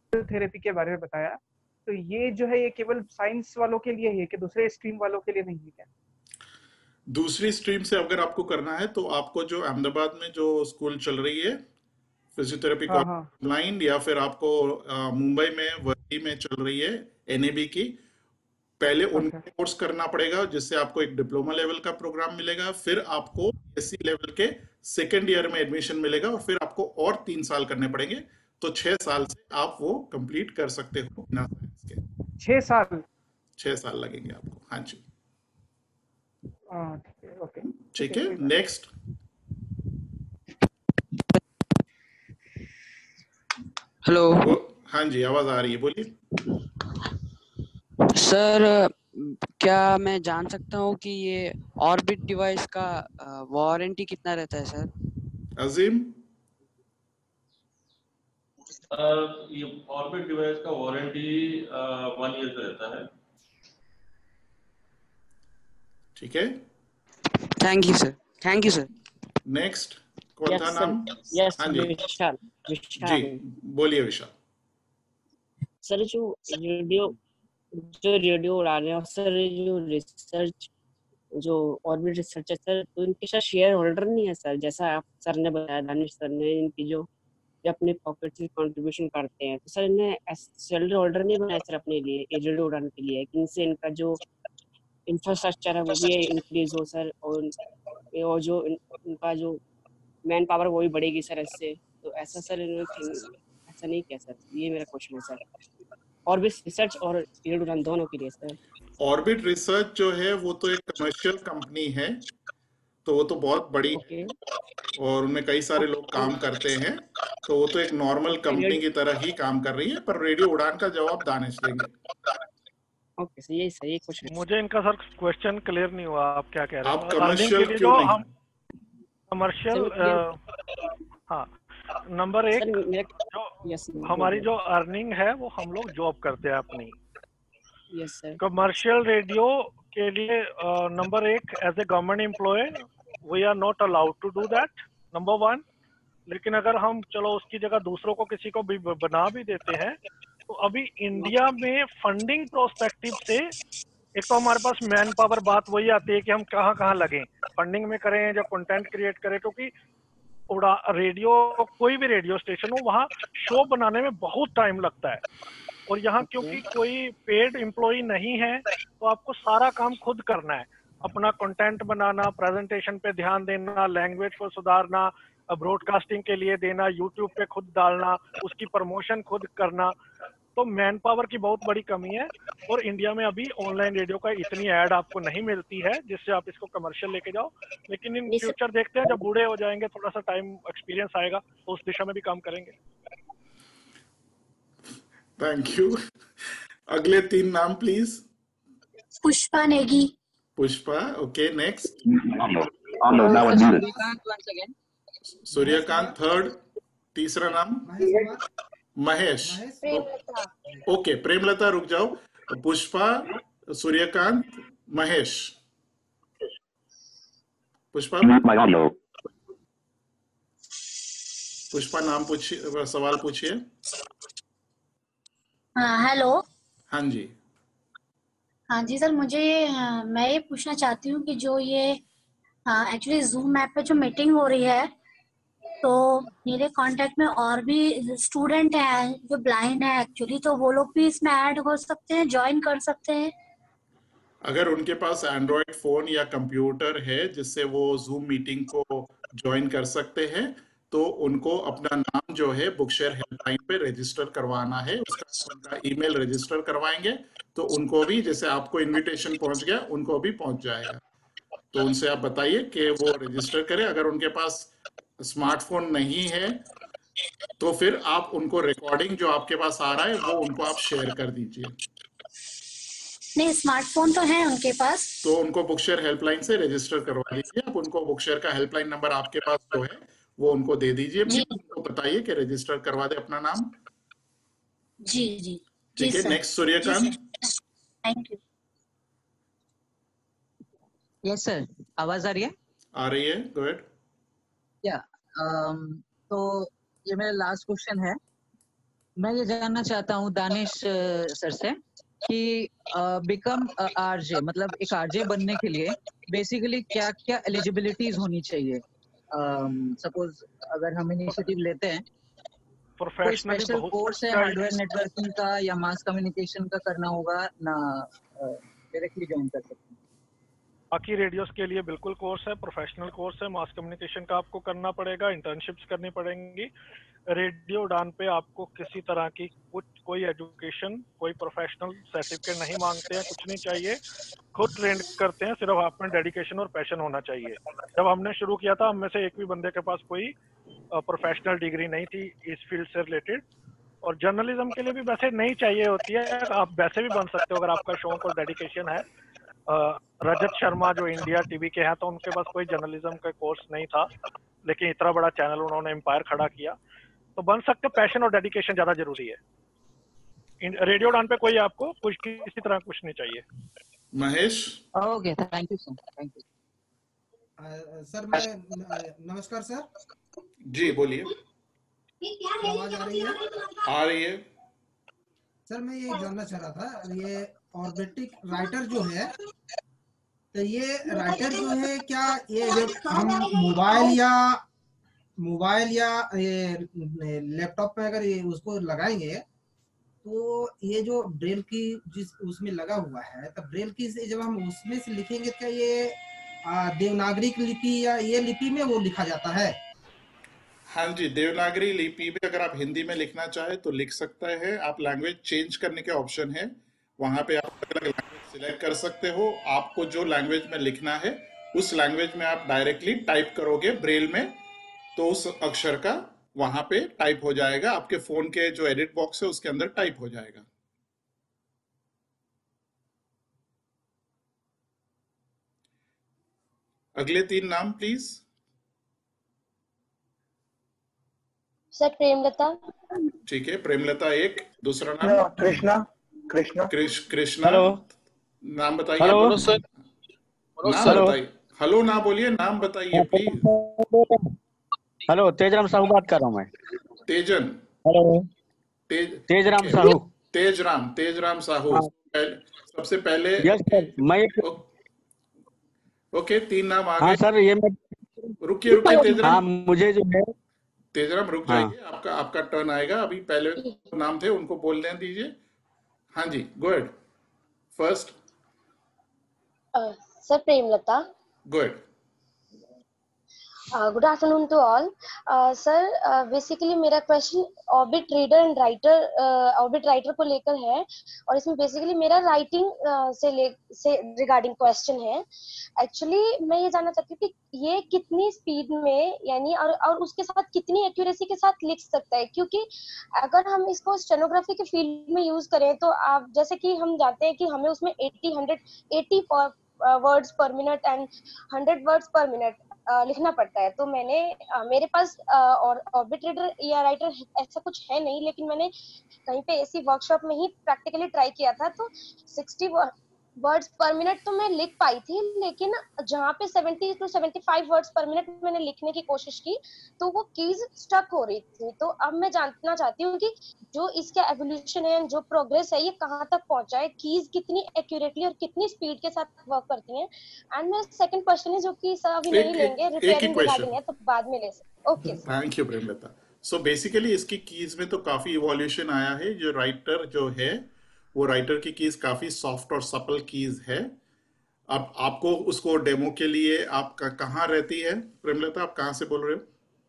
फिजियोथेरेपी के बारे में बताया, तो ये जो है ये केवल साइंस वालों के लिए है कि दूसरे स्ट्रीम वालों के लिए नहीं है क्या? दूसरी स्ट्रीम से अगर आपको करना है तो आपको जो अहमदाबाद में जो स्कूल चल रही है फिजियोथेरेपी हाँ हाँ ऑनलाइन, या फिर आपको मुंबई में वर्ली में चल रही है एनएबी की, पहले उनका कोर्स करना पड़ेगा जिससे आपको एक डिप्लोमा लेवल का प्रोग्राम मिलेगा, फिर आपको बीएससी लेवल के सेकेंड ईयर में एडमिशन मिलेगा और फिर आपको और 3 साल करने पड़ेंगे, तो 6 साल से आप वो कंप्लीट कर सकते हो बिना साइंस के। 6 साल 6 साल लगेंगे आपको। हाँ जी, ठीक है, ओके ठीक है। Next hello. हाँ जी, आवाज आ रही है, बोलिए। सर क्या मैं जान सकता हूँ कि ये ऑर्बिट डिवाइस का वारंटी कितना रहता है सर? अजीम, ये ऑर्बिट डिवाइस का वारंटी 1 ईयर का रहता है। ठीक है, thank you sir, thank you sir. Next कौन था नाम? यस हाँ जी, विशाल जी विशाल बोलिए विशाल। सर जो रेडियो उड़ा रहे हैं, सर जो रिसर्च जो ऑर्बिट रिसर्च है सर, तो इनके साथ शेयर होल्डर नहीं है सर? जैसा आप सर ने बताया, दानिश सर ने, इनकी जो अपने पॉकेट से कंट्रीब्यूशन करते हैं, तो सर इन्हें शेयर होल्डर नहीं बनाया सर अपने लिए रेडियो उड़ाने के लिए, कि इनसे इनका जो इंफ्रास्ट्रक्चर है वो भी इंक्रीज हो सर, और जो इनका जो मैन पावर वो भी बढ़ेगी सर इससे। तो ऐसा सर इन्होंने ऐसा नहीं किया सर, ये मेरा क्वेश्चन है सर। ऑर्बिट रिसर्च और रेडियो उड़ान दोनों के लिए सर। ऑर्बिट रिसर्च जो है वो तो एक कमर्शियल कंपनी है, तो वो तो बहुत बड़ी है और उनमें कई सारे लोग काम करते हैं, तो वो तो एक नॉर्मल कंपनी की तरह ही काम कर रही है। पर रेडियो उड़ान का जवाब दानिश देंगे। ओके सर, यही सही क्वेश्चन। मुझे इनका सर क्वेश्चन क्लियर नहीं हुआ, आप क्या कह रहे हैं? आप कमर्शियल के लिए क्यों जो नहीं? हम कमर्शियल, हाँ, नंबर एक, जो हमारी जो अर्निंग है वो हम लोग जॉब करते हैं अपनी। Yes sir. कमर्शियल रेडियो के लिए नंबर एक, as a government employ we are not allowed to do that, नंबर 1। लेकिन अगर हम चलो उसकी जगह दूसरों को किसी को भी बना भी देते हैं, तो अभी इंडिया में फंडिंग प्रोस्पेक्टिव से एक तो हमारे पास मैन पावर बात वही आती है कि हम कहाँ कहाँ लगें, फंडिंग में करें या कंटेंट क्रिएट करें, क्योंकि रेडियो, कोई भी रेडियो स्टेशन हो, वहाँ शो बनाने में बहुत टाइम लगता है। और यहाँ क्योंकि कोई पेड एम्प्लॉय नहीं है, तो आपको सारा काम खुद करना है, अपना कंटेंट बनाना, प्रेजेंटेशन पे ध्यान देना, लैंग्वेज को सुधारना, ब्रॉडकास्टिंग के लिए देना, यूट्यूब पे खुद डालना, उसकी प्रमोशन खुद करना। तो मैन पावर की बहुत बड़ी कमी है। और इंडिया में अभी ऑनलाइन रेडियो का इतनी ऐड आपको नहीं मिलती है जिससे आप इसको कमर्शियल लेके जाओ। लेकिन इन फ्यूचर देखते हैं, जब बूढ़े हो जाएंगे, थोड़ा सा टाइम एक्सपीरियंस आएगा, तो उस दिशा में भी काम करेंगे। Thank you. अगले 3 नाम please. Pushpa Negi. Pushpa, okay. Next Suryakant once again। Suryakant third. तीसरा नाम महेश। ओके, प्रेमलता रुक जाओ। पुष्पा, सूर्यकांत, महेश। पुष्पा, पुष्पा नाम पूछिए, सवाल पूछिए। हेलो। हाँ जी। हाँ जी सर, मैं ये पूछना चाहती हूँ कि जो ये एक्चुअली जूम ऐप पे जो मीटिंग हो रही है, तो मेरे कांटेक्ट में और भी स्टूडेंट हैं जो ब्लाइंड है एक्चुअली, तो वो लोग भी इसमें ऐड हो सकते हैं, ज्वाइन कर सकते हैं? अगर उनके पास एंड्रॉयड फोन या कंप्यूटर है जिससे वो जूम मीटिंग को ज्वाइन कर सकते हैं, तो उनको अपना नाम जो है बुकशेयर हेल्पलाइन पे रजिस्टर करवाना है। उसका उनका ईमेल रजिस्टर करवाएंगे तो उनको भी, जैसे आपको इनविटेशन पहुंच गया, उनको भी पहुंच जाएगा। तो उनसे आप बताइए कि वो रजिस्टर करें। अगर उनके पास स्मार्टफोन नहीं है तो फिर आप उनको रिकॉर्डिंग जो आपके पास आ रहा है वो उनको आप शेयर कर दीजिए। नहीं, स्मार्टफोन तो है उनके पास। तो उनको बुकशेयर हेल्पलाइन से रजिस्टर करवा दीजिए। आप उनको बुकशेयर का हेल्पलाइन नंबर आपके पास जो है वो उनको दे दीजिए, उनको बताइए कि रजिस्टर करवा दे अपना नाम। जी जी। ठीक है। Next Suryakant. Thank you. Yes sir, आवाज आ रही है? आ रही है, गो अहेड। या तो ये मेरा लास्ट क्वेश्चन है मैं ये जानना चाहता हूँ दानिश सर से कि बिकम आरजे, मतलब एक आरजे बनने के लिए बेसिकली क्या क्या एलिजिबिलिटीज होनी चाहिए? सपोज अगर हम इनिशिएटिव लेते हैं, कोई स्पेशल कोर्स है हार्डवेयर नेटवर्किंग का या मास कम्युनिकेशन का करना होगा ना, डायरेक्टली ज्वाइन कर सकते हैं? बाकी रेडियोस के लिए बिल्कुल कोर्स है, प्रोफेशनल कोर्स है। मास कम्युनिकेशन का आपको करना पड़ेगा, इंटर्नशिप्स करनी पड़ेंगी। रेडियो उड़ान पे आपको किसी तरह की कोई एजुकेशन, कोई प्रोफेशनल सर्टिफिकेट नहीं मांगते हैं, कुछ नहीं चाहिए, खुद ट्रेन करते हैं, सिर्फ आप में डेडिकेशन और पैशन होना चाहिए। जब हमने शुरू किया था, हम में से एक भी बंदे के पास कोई प्रोफेशनल डिग्री नहीं थी इस फील्ड से रिलेटेड। और जर्नलिज्म के लिए भी वैसे नहीं चाहिए होती है, आप वैसे भी बन सकते हो अगर आपका शौक और डेडिकेशन है। रजत शर्मा जो इंडिया टीवी के हैं, तो उनके पास कोई जर्नलिज्म का कोर्स नहीं था, लेकिन इतना बड़ा चैनल उन्होंने एम्पायर खड़ा किया, तो बन सकते। पैशन और डेडिकेशन ज्यादा जरूरी है। रेडियो उड़ान पे कोई आपको कुछ किसी तरह कुछ नहीं चाहिए। Mahesh. Okay, thank you sir, thank you. Sir मैं नमस्कार सर। जी बोलिए। आवाज आ रही है? आ रही है। सर मैं ये जानना चाह रहा था, ये ऑर्बिटिक राइटर जो है, तो ये राइटर जो है क्या ये हम मोबाइल या ये लैपटॉप पे अगर ये उसको लगाएंगे तो ये जो ब्रेल की जिस उसमें लगा हुआ है, तो ब्रेल की से जब हम उसमें से लिखेंगे क्या ये देवनागरी लिपि या ये लिपि में वो लिखा जाता है? हाँ जी, देवनागरी लिपि में अगर आप हिंदी में लिखना चाहे तो लिख सकता है। आप लैंग्वेज चेंज करने के ऑप्शन है, वहां पे आप अलग अलग लैंग्वेज सिलेक्ट कर सकते हो। आपको जो लैंग्वेज में लिखना है उस लैंग्वेज में आप डायरेक्टली टाइप करोगे ब्रेल में, तो उस अक्षर का वहां पे टाइप हो जाएगा, आपके फोन के जो एडिट बॉक्स है उसके अंदर टाइप हो जाएगा। अगले 3 नाम प्लीज। सर प्रेमलता। ठीक है, प्रेमलता एक। दूसरा नाम? कृष्णा। कृष्णा। कृष्णा। हेलो। नाम बताइए। Hello sir. नाम बताइए। हेलो ना बोलिए, नाम बताइए प्लीज। हेलो, तेजराम साहू बात कर रहा हूँ मैं। तेजन। हेलो। तेजराम साहू। तेजराम साहू। सबसे पहले यस सर, मैं ओके 3 नाम आ गए। हाँ सर, ये मैं रुकिए तेजराम। हाँ मुझे जो है तेजराम रुक जाइए, आपका टर्न आएगा। अभी पहले नाम थे उनको बोलने दीजिए। हाँ जी, go ahead. First sir Premlata. Go ahead. Good afternoon to all. Sir basically मेरा question orbit reader and writer, orbit writer को लेकर है, और इसमें बेसिकली मेरा राइटिंग से रिगार्डिंग क्वेश्चन है। एक्चुअली मैं ये जानना चाहती हूँ कि ये कितनी स्पीड में यानी और उसके साथ कितनी एक्यूरेसी के साथ लिख सकता है, क्योंकि अगर हम इसको स्टेनोग्राफी के फील्ड में यूज करें तो आप जैसे कि हम जानते हैं कि हमें उसमें 80 words per minute and 100 words per minute लिखना पड़ता है। तो मैंने मेरे पास और ऑर्बिट रीडर या राइटर ऐसा कुछ है नहीं, लेकिन मैंने कहीं पे ऐसी वर्कशॉप में ही प्रैक्टिकली ट्राई किया था, तो 60 वर्ड्स पर मिनट तो मैं लिख पाई थी, लेकिन जहाँ पे 70 to 75 वर्ड्स पर मिनट मैंने लिखने की कोशिश की तो वो कीज स्टक हो रही थी। तो अब मैं जानना चाहती हूँ कि जो इसका एवोल्यूशन है, जो प्रोग्रेस है, ये कहाँ तक पहुंचा है, कीज कितनी एक्यूरेटली और कितनी स्पीड के साथ वर्क करती हैं। एंड मैं सेकंड क्वेश्चन है जो कि सर अभी नहीं लेंगे, रिपेयरिंग रिगार्डिंग है, तो बाद में ले सकते। Okay thank you Premlata. So basically इसकी कीज में तो काफी इवोल्यूशन आया है। जो राइटर जो है वो राइटर की कीज काफी सॉफ्ट और सपल कीज है। अब आपको उसको डेमो के लिए आपका कहाँ रहती है प्रेमलता, आप कहाँ से बोल रहे हो?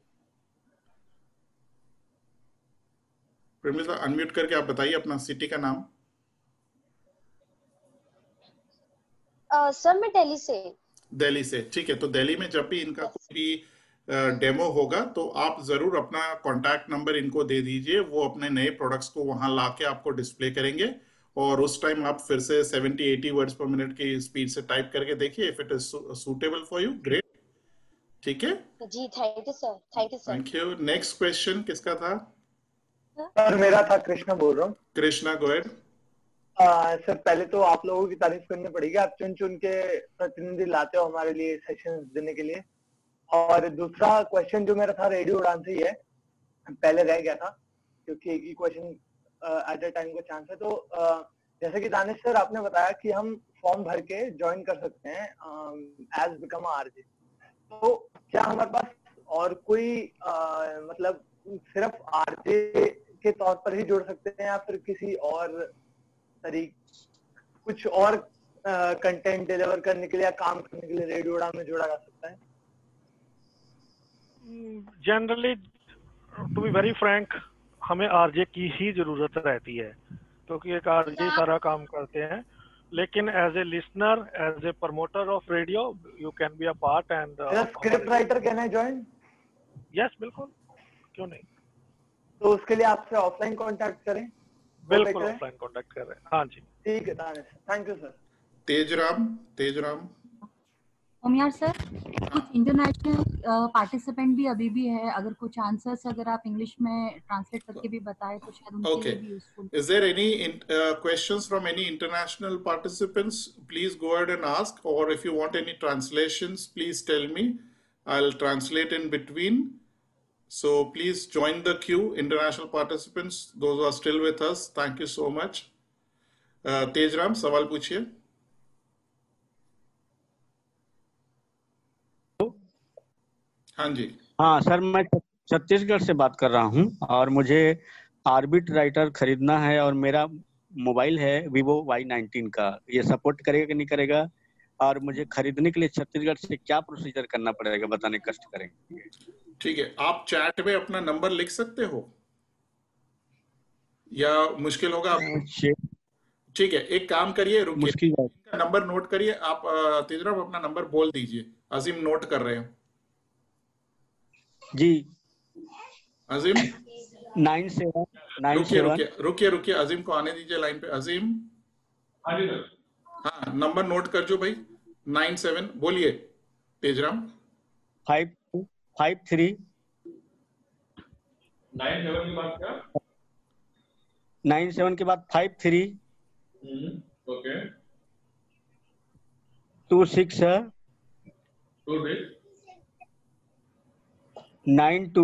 प्रेमलता अनम्यूट करके आप बताइए अपना सिटी का नाम। सर मैं दिल्ली से। दिल्ली से, ठीक है। तो दिल्ली में जब भी इनका कोई भी डेमो होगा तो आप जरूर अपना कॉन्टैक्ट नंबर इनको दे दीजिए, वो अपने नए प्रोडक्ट्स को वहां लाके आपको डिस्प्ले करेंगे, और उस टाइम आप फिर से 70-80 वर्ड्स पर मिनट की स्पीड से टाइप करके देखिए। If it is suitable for you, great. ठीक है जी, thank you sir. Thank you sir. Thank you. Next question किसका था? सर मेरा था, कृष्णा बोल रहा हूँ। कृष्णा गो अहेड। सर पहले तो आप लोगों की तारीफ करनी पड़ेगी, आप चुन चुन के प्रतिनिधि लाते हो हमारे लिए सेशन देने के लिए। और दूसरा क्वेश्चन जो मेरा था रेडियो उड़ान से ही है, पहले रह गया था, क्योंकि एक ही क्वेश्चन एट अ टाइम का चांस है। तो जैसे कि दानिश सर आपने बताया कि हम फॉर्म भर के ज्वाइन कर सकते हैं एज बिकम आरजे, तो क्या हमारे पास और कोई मतलब सिर्फ आरजे के तौर पर ही जुड़ सकते हैं या फिर किसी और कुछ और कंटेंट डिलीवर करने के लिए या काम करने के लिए रेडियो उड़ान में जोड़ा जा सकता है? Generally to be very frank हमें आरजे की ही जरूरत रहती है, क्योंकि एक आरजे सारा काम करते हैं। लेकिन as a listener, as a promoter of radio, you can be a part and script writer can I join? Yes, बिल्कुल, क्यों नहीं। तो उसके लिए आपसे ऑफलाइन कांटेक्ट करें? बिल्कुल ऑफलाइन कांटेक्ट कर रहे हैं। हाँ जी, ठीक है Danish, thank you sir. Tejram ओमियार सर, कुछ इंटरनेशनल पार्टिसिपेंट भी अभी भी है, अगर कुछ आंसर्स अगर आप इंग्लिश में ट्रांसलेट करके भी बताएं तो शायद उनके लिए भी useful. Is there any questions from any international participants? Please go ahead and ask, or if you want any translations, please tell me. I'll translate in between. So please join the queue, international participants, those who are still with us. Thank you so much. Tejram, सवाल पूछिए। हाँ जी। हाँ sir, मैं छत्तीसगढ़ से बात कर रहा हूँ और मुझे ऑर्बिट राइटर खरीदना है और मेरा मोबाइल है Vivo Y19 का। ये सपोर्ट करेगा कि नहीं करेगा, और मुझे खरीदने के लिए छत्तीसगढ़ से क्या प्रोसीजर करना पड़ेगा, बताने कष्ट करेंगे। ठीक है, आप चैट में अपना नंबर लिख सकते हो या मुश्किल होगा आपको? ठीक है, एक काम करिए, रुकिए, नंबर नोट करिए आप। तेजराम अपना नंबर बोल दीजिए। अजीम नोट कर रहे हैं जी। अजीम 9797। रुकिए, अजीम को आने दीजिए लाइन पे। अजीम, हाँ नंबर नोट कर जो भाई। 97 बोलिए तेजराम। 5253 97 के बाद क्या? 97 के बाद 53 ओके 26 92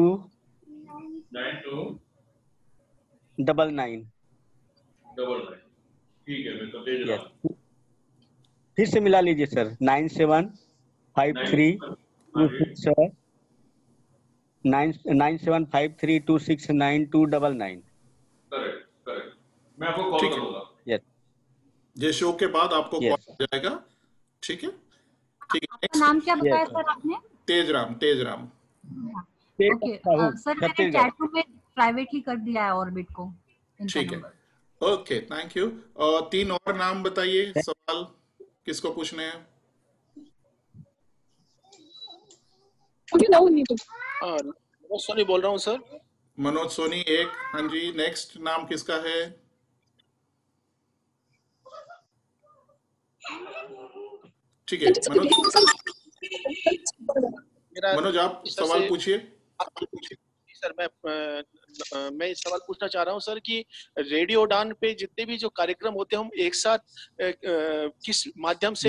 99। ठीक है, मैं तो भेज रहा हूँ। फिर से मिला लीजिए सर। 9753 26 9753269299। करेक्ट, मैं आपको कॉल करूंगा। यस, ये शो के बाद आपको कॉल आ जाएगा। ठीक है, आपका नाम क्या बताया सर आपने? तेजराम। ओके सर, मैंने चैट रूम में प्राइवेटली कर दिया है ऑर्बिट को। ठीक है, ओके, थैंक यू। 3 और नाम बताइए, सवाल किसको पूछने हैं? मनोज सोनी बोल रहा हूँ सर। मनोज सोनी एक। हाँ जी, नेक्स्ट नाम किसका है? ठीक है, मनोज आप सवाल पूछिए। सर मैं सवाल पूछना चाह रहा हूँ सर कि रेडियो उड़ान पे जितने भी जो कार्यक्रम होते हैं हम एक साथ किस माध्यम से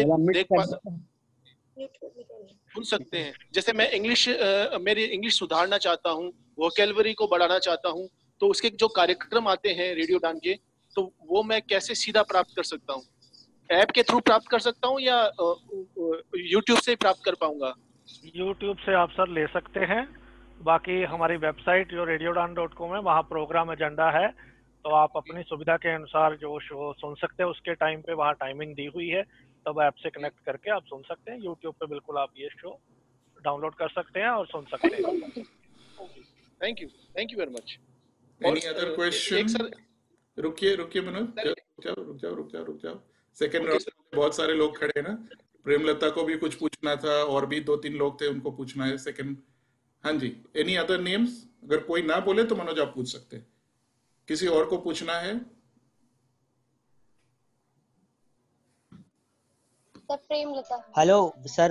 सुन सकते हैं? जैसे मैं मेरी इंग्लिश सुधारना चाहता हूँ, वोकैबुलरी को बढ़ाना चाहता हूँ, तो उसके जो कार्यक्रम आते हैं रेडियो उड़ान के, तो वो मैं कैसे सीधा प्राप्त कर सकता हूँ? ऐप के थ्रू प्राप्त कर सकता हूँ या यूट्यूब से प्राप्त कर पाऊंगा? यूट्यूब से आप सर ले सकते हैं। बाकी हमारी वेबसाइट जो radioudan.com है, वहाँ प्रोग्राम एजेंडा है, तो आप अपनी सुविधा के अनुसार जो शो सुन सकते हैं उसके टाइम पे वहाँ टाइमिंग दी हुई है, तब ऐप से कनेक्ट करके आप सुन सकते हैं। यूट्यूब पे बिल्कुल आप ये शो डाउनलोड कर सकते हैं और सुन सकते हैं। Thank you very much. Any other question? रुकिए मनोज, रुक जाओ। सेकंड राउंड में बहुत सारे लोग खड़े हैं ना। प्रेमलता को भी कुछ पूछना था और भी 2-3 लोग थे, उनको पूछना है सेकंड। हाँ जी, एनी अदर नेम्स? अगर कोई ना बोले तो मनोज आप पूछ सकते हैं। किसी और को पूछना है? Premlata. Hello sir,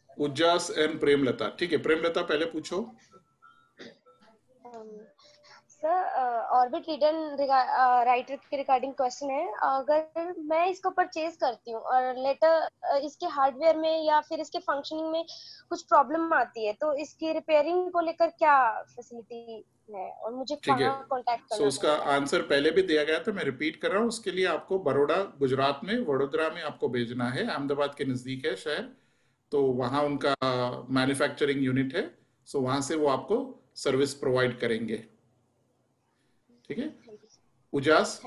Ujas and Premlata. ठीक है, प्रेमलता पहले पूछो। सर ऑर्बिट रीडर राइटर के रिगार्डिंग क्वेश्चन है। अगर मैं इसको परचेज करती हूँ और लेटर इसके हार्डवेयर में या फिर इसके फंक्शनिंग में कुछ प्रॉब्लम आती है, तो इसकी रिपेयरिंग को लेकर क्या फैसिलिटी है और मुझे ठीक है, कहाँ कांटेक्ट सो करना उसका आंसर पहले भी दिया गया था, मैं रिपीट कर रहा हूँ। उसके लिए आपको बड़ौदा गुजरात में, वडोदरा में आपको भेजना है, अहमदाबाद के नजदीक है शहर, तो वहाँ उनका मैन्युफैक्चरिंग यूनिट है, सो वहाँ से वो आपको सर्विस प्रोवाइड करेंगे। ठीक है, उजास।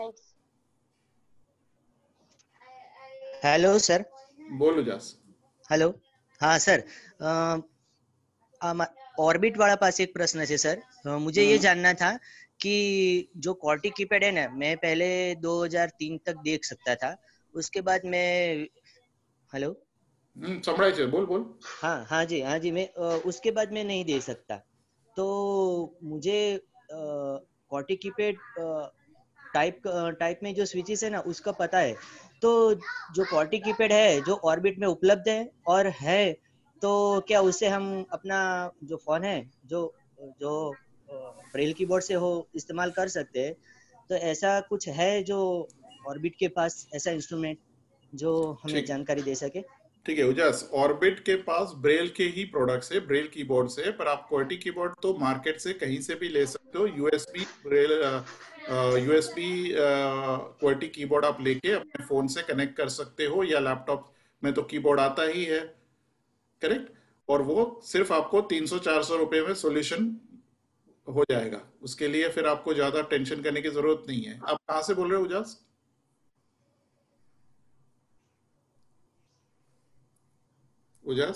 Hello sir. बोल उजास। हेलो, हाँ सर, ऑर्बिट वाला पास एक प्रश्न है सर। मुझे ये जानना था कि जो क्वार्टी कीपैड है ना, मैं पहले 2003 तक देख सकता था, उसके बाद मैं हेलो संभळाय છે, बोल बोल। हाँ जी मैं उसके बाद मैं नहीं दे सकता। तो मुझे क्वार्टी कीपैड टाइप में जो स्विचेस है ना उसका पता है। तो जो क्वार्टी कीपैड है जो ऑर्बिट में उपलब्ध है और है, तो क्या उससे हम अपना जो फोन है जो ब्रेल कीबोर्ड से हो इस्तेमाल कर सकते हैं? तो ऐसा कुछ है जो ऑर्बिट के पास ऐसा इंस्ट्रूमेंट जो हमें जानकारी दे सके? ठीक है उजास, ऑर्बिट के पास ब्रेल के ही प्रोडक्ट्स है, ब्रेल कीबोर्ड से, पर आप क्वार्टी कीबोर्ड तो मार्केट से कहीं से भी ले सकते हो। यूएसबी ब्रेल क्वार्टी कीबोर्ड आप लेके अपने फोन से कनेक्ट कर सकते हो, या लैपटॉप में तो कीबोर्ड आता ही है, करेक्ट। और वो सिर्फ आपको 300-400 रुपए में सोल्यूशन हो जाएगा। उसके लिए फिर आपको ज्यादा टेंशन करने की जरूरत नहीं है। आप कहाँ से बोल रहे हो उजास? उजास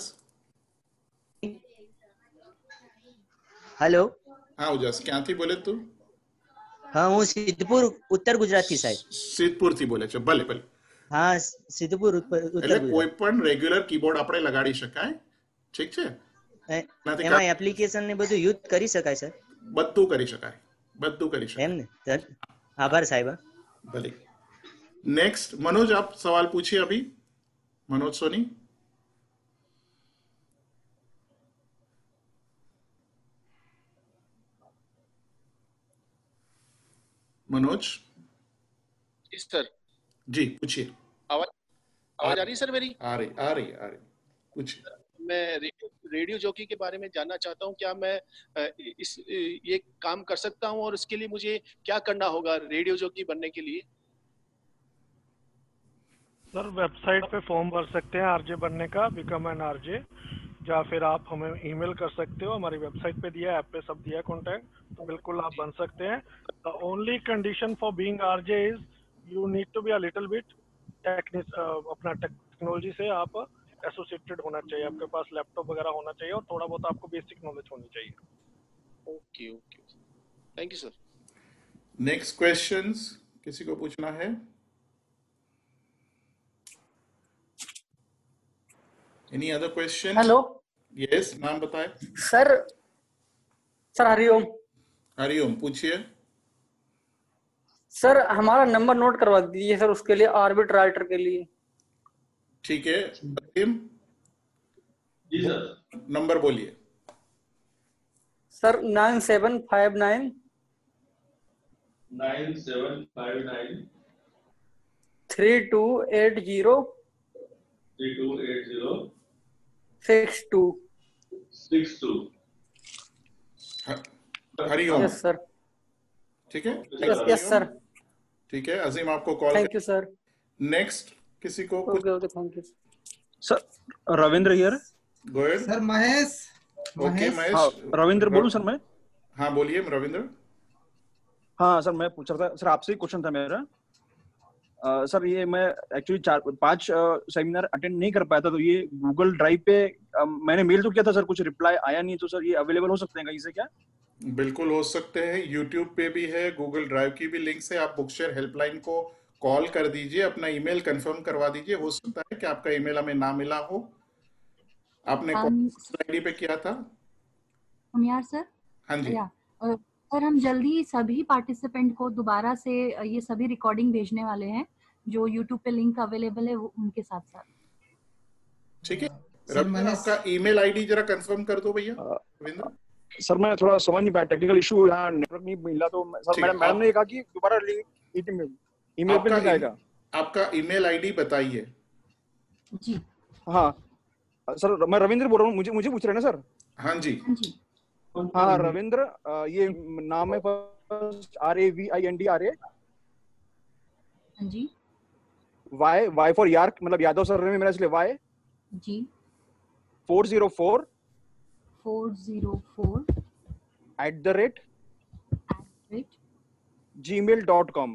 हेलो, हाँ उजास, क्या थी बोले तू? हाँ હું સિદ્ધપુર ઉત્તર ગુજરાત થી સાહેબ। સિદ્ધપુર થી બોલે છે, ભલે ભલે। હા સિદ્ધપુર ઉત્તર એટલે ગુજરાત। કોઈ પણ રેગ્યુલર કીબોર્ડ આપણે લગાડી શકાય, ઠીક છે? એમાં એપ્લિકેશન ને બધું યુઝ કરી શકાય સર? બધું કરી શકાય, બધું કરી શકાય। એમ ને સર, આભાર સાહેબ। ભલે। नेक्स्ट मनोज, आप सवाल पूछिए अभी। मनोज सोनी। मनोज सर जी पूछिए। आवाज आ रही सर मेरी? आ रही पूछिए। मैं रेडियो जॉकी के बारे में जानना चाहता हूँ, क्या मैं ये काम कर सकता हूँ और इसके लिए मुझे क्या करना होगा रेडियो जॉकी बनने के लिए? सर वेबसाइट पे फॉर्म भर सकते हैं आरजे बनने का, बिकम एन आरजे, या फिर आप हमें ईमेल कर सकते हो, हमारी वेबसाइट पे दिया है, ऐप पे सब दिया है कॉन्टैक्ट, तो बिल्कुल आप बन सकते हैं। The only condition for being RJ is you need to be a little bit अपना टेक्नोलॉजी से आप एसोसिएटेड होना चाहिए, आपके पास लैपटॉप वगैरह होना चाहिए और थोड़ा बहुत आपको बेसिक नॉलेज होनी चाहिए। Okay okay, thank you sir. Next questions किसी को पूछना है? Any other question? Hello. Yes, नाम बताए। सर हरिओम। हरिओम, पूछिए। सर हमारा नंबर नोट करवा दीजिए सर, उसके लिए ऑर्बिट राइटर के लिए। ठीक है जी सर। नंबर बोलिए। सर 9759 9759 3280 3280 62। हरिओम। Yes sir. ठीक है। Yes sir. ठीक है, अजीम आपको call. Thank you sir. Next किसी को? Okay thank you sir. Ravindra here. Go ahead sir. Mahesh. Okay Mahesh. हाँ, रविंद्र बोलूं सर मैं? हाँ बोलिए रविंद्र। हाँ सर, मैं पूछ रहा था सर, आपसे ही क्वेश्चन था मेरा। सर ये मैं एक्चुअली 4-5 सेमिनार अटेंड नहीं कर पाया था, तो ये गूगल ड्राइव पे मैंने मेल तो किया था सर, कुछ रिप्लाई आया नहीं, तो सर ये अवेलेबल हो सकते हैं कहीं से क्या? बिल्कुल हो सकते हैं, यूट्यूब पे भी है, गूगल ड्राइव की भी लिंक्स है। आप बुकशेयर हेल्पलाइन को कॉल कर दीजिए, अपना ईमेल कंफर्म करवा दीजिए। हो सकता है कि आपका ईमेल हमें ना मिला हो। आपने कौन सी आईडी पे किया था? उमियार सर। हाँ जी। सर हम जल्दी सभी पार्टिसिपेंट को दोबारा से ये सभी रिकॉर्डिंग भेजने वाले हैं, जो यूट्यूब पे लिंक अवेलेबल है उनके साथ साथ। ठीक है रविंद्र, आपका ईमेल आईडी जरा कंफर्म कर दो भैया। रविंद्र सर मैं थोड़ा समझ नहीं पाया, टेक्निकल इशू, यहाँ नेटवर्क नहीं मिला, तो सर मैडम ने कहा कि दोबारा लिंक ईमेल पे लिंक आएगा। आपका ईमेल आईडी बताइए। जी हाँ सर, मैं रविंद्र बोल रहा हूँ, मुझे पूछ रहे हैं ना सर? हाँ जी हाँ रविंद्र, ये नाम है first RAVINDRA, G Y for York, मतलब यादव सर ने मेरा, इसलिए Y G 404 404 @gmail.com।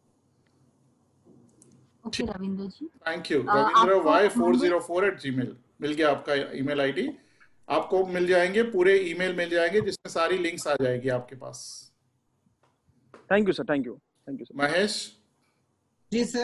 Okay Ravindra ji, thank you. Ravindra y404 मिल गया आपका ईमेल आईडी। आपको मिल जाएंगे पूरे ईमेल मिल जाएंगे जिसमें सारी लिंक्स आ जाएगी आपके पास। Thank you sir, thank you sir. Mahesh ji sir,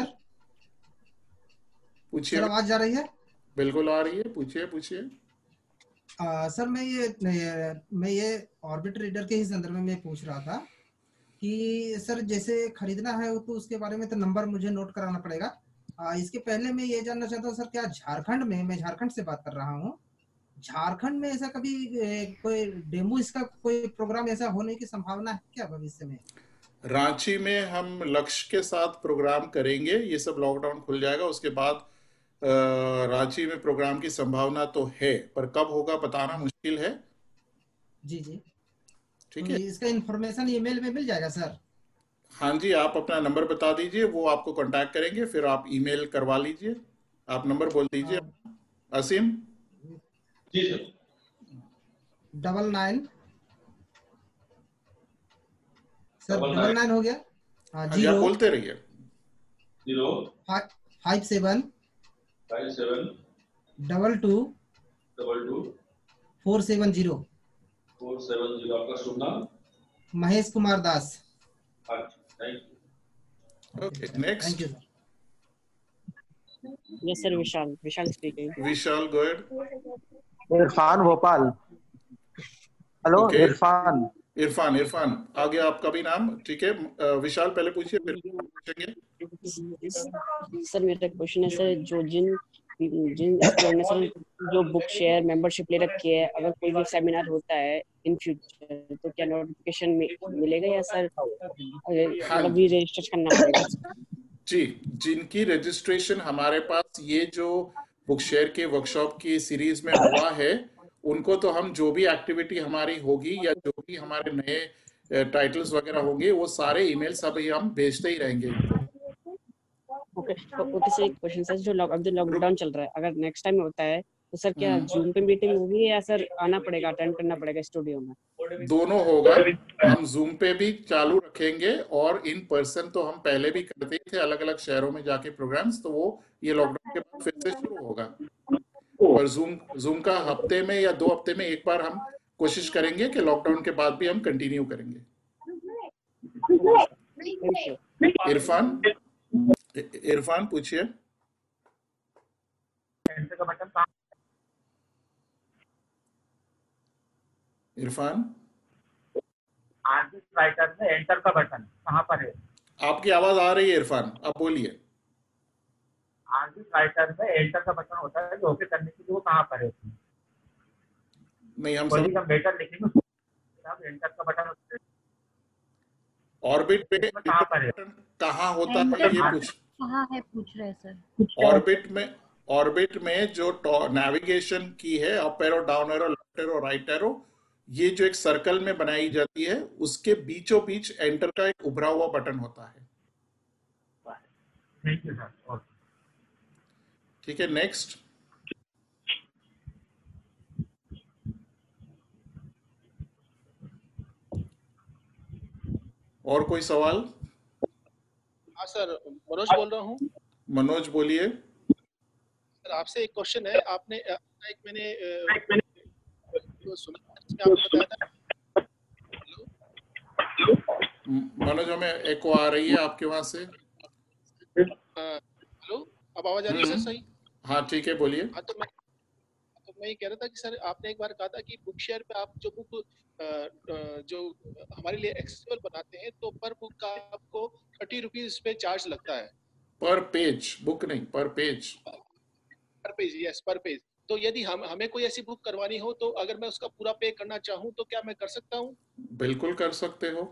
पूछिए। सर आवाज जा रही है? बिल्कुल आ रही है, पूछिए। सर मैं ये ऑर्बिट रीडर के ही संदर्भ में पूछ रहा था कि सर जैसे खरीदना है तो उसके बारे में तो नंबर मुझे नोट कराना पड़ेगा। इसके पहले मैं ये जानना चाहता हूँ सर, क्या झारखंड में, मैं झारखंड से बात कर रहा हूँ, झारखंड में ऐसा कभी कोई डेमो, इसका कोई प्रोग्राम ऐसा होने की संभावना है क्या भविष्य में? रांची में हम लक्ष्य के साथ प्रोग्राम करेंगे। ये सब लॉकडाउन खुल जाएगा उसके बाद रांची में प्रोग्राम की संभावना तो है, पर कब होगा बताना मुश्किल है। जी ठीक तो है, इसका इंफॉर्मेशन ईमेल में मिल जाएगा सर? हाँ जी, आप अपना नंबर बता दीजिए, वो आपको कांटेक्ट करेंगे, फिर आप ईमेल करवा लीजिए। आप नंबर बोल दीजिए। असीम जी सर। 99 सर, 99 हो गया। हाँ, जी, आप बोलते रहिए। 57 22 470। आपका शुभ नाम? Mahesh Kumar Das. Okay, next. Thank you sir. Yes sir, Vishal speaking. Vishal go ahead. Irfan Bhopal. Hello Irfan आ गया आपका भी नाम। ठीक है, विशाल पहले पूछिए फिर पूछेंगे। सर मेरा क्वेश्चन है सर, जिन स्टूडेंट ने सर जो बुक शेयर मेंबरशिप ले रखी है, अगर कोई भी सेमिनार होता है इन फ्यूचर तो क्या नोटिफिकेशन मिलेगा या सर मतलब भी रजिस्टर करना पड़ेगा? जी, जिनकी रजिस्ट्रेशन हमारे पास ये जो बुक शेयर के वर्कशॉप की सीरीज में हुआ है, उनको तो हम जो भी एक्टिविटी हमारी होगी या जो भी हमारे नए टाइटल्स वगैरह होंगे वो सारे ईमेल सब ही हम भेजते ही रहेंगे इनको। ओके सर, एक क्वेश्चन सर, जो लॉकडाउन चल रहा है, अगर नेक्स्ट टाइम होता है तो सर क्या जूम पे मीटिंग होगी या सर आना पड़ेगा, अटेंड करना पड़ेगा स्टूडियो में? दोनों होगा। हम जूम पे भी चालू रखेंगे और इन पर्सन तो हम पहले भी करते थे अलग अलग शहरों में जाके प्रोग्राम्स, तो वो ये लॉकडाउन के बाद फिर से शुरू होगा। और जूम का हफ्ते में या 2 हफ्ते में एक बार हम कोशिश करेंगे कि लॉकडाउन के बाद भी हम कंटिन्यू करेंगे। इरफान पूछिए। इरफान, आर्बिट राइटर में एंटर का बटन कहाँ पर है? आपकी आवाज आ रही है इरफान, आप बोलिए। आर्बिट राइटर में एंटर का बटन होता है जो ओके करने के लिए, वो कहाँ पर है? नहीं, हम सब लेटर लिखेंगे, एंटर का बटन होता है। ऑर्बिट पे कहाँ पर है? कहाँ होता है ये कहाँ है पूछ रहे सर। ऑर्बिट में जो नेविगेशन की है, up arrow, down arrow, left arrow, right arrow, ये जो एक सर्कल में बनाई जाती है, उसके बीचों बीच एंटर का एक उभरा हुआ बटन होता है। Thank you sir. ठीक है, नेक्स्ट। और कोई सवाल? हाँ सर, मनोज बोल रहा हूँ। मनोज बोलिए। सर आपसे एक क्वेश्चन है। आपने एक मैंने सुना, आपने बताया था। मनोज, हमें एको आ रही है आपके वहां से। हेलो, अब आवाज आ रही है सर सही? हाँ ठीक है, बोलिए। हाँ, तो मैं ये कह रहा था कि सर आपने एक बार कहा था कि बुक शेयर पे आप जो बुक जो हमारे लिए एक्सेसिबल बनाते हैं तो पर बुक का आपको 30 रुपीज पे चार्ज लगता है। पर पेज, बुक नहीं, पर पेज। पर पेज, यस पर पेज। तो यदि हमें कोई ऐसी बुक करवानी हो तो अगर मैं उसका पूरा पे करना चाहूँ तो क्या मैं कर सकता हूँ? बिल्कुल कर सकते हो।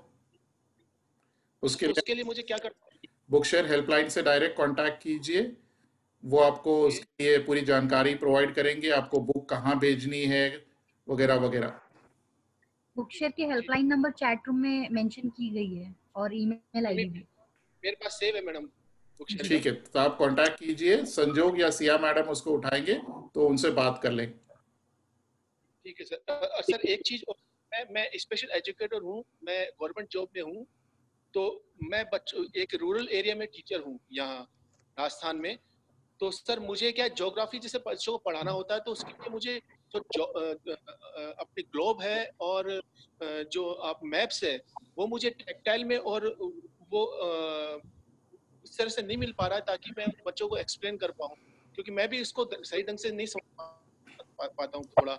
उसके लिए मुझे क्या करना है? बुक शेयर हेल्पलाइन से डायरेक्ट कांटेक्ट कीजिए, वो आपको उसके लिए पूरी जानकारी प्रोवाइड करेंगे, आपको बुक कहाँ भेजनी है वगैरह वगैरह। बुक शेयर की हेल्पलाइन नंबर चैट रूम में मेंशन की गई है और ईमेल आईडी भी मेरे पास सेव है मैडम। ठीक है, तो आप कांटेक्ट कीजिए, संजोग या सिया मैडम उसको उठाएंगे तो उनसे बात कर लें। ठीक है सर। सर एक चीज, मैं स्पेशल एजुकेटर हूँ, मैं गवर्नमेंट जॉब में हूँ, तो मैं एक रूरल एरिया में टीचर हूँ यहाँ राजस्थान में। तो सर मुझे क्या ज्योग्राफी जैसे बच्चों को पढ़ाना होता है तो उसके लिए मुझे जो अपने ग्लोब है और जो आप मैप्स है वो मुझे टेक्टाइल में और वो इस तरह से नहीं मिल पा रहा है ताकि मैं बच्चों को एक्सप्लेन कर पाऊँ, क्योंकि मैं भी इसको सही ढंग से नहीं समझ पाता हूँ थोड़ा।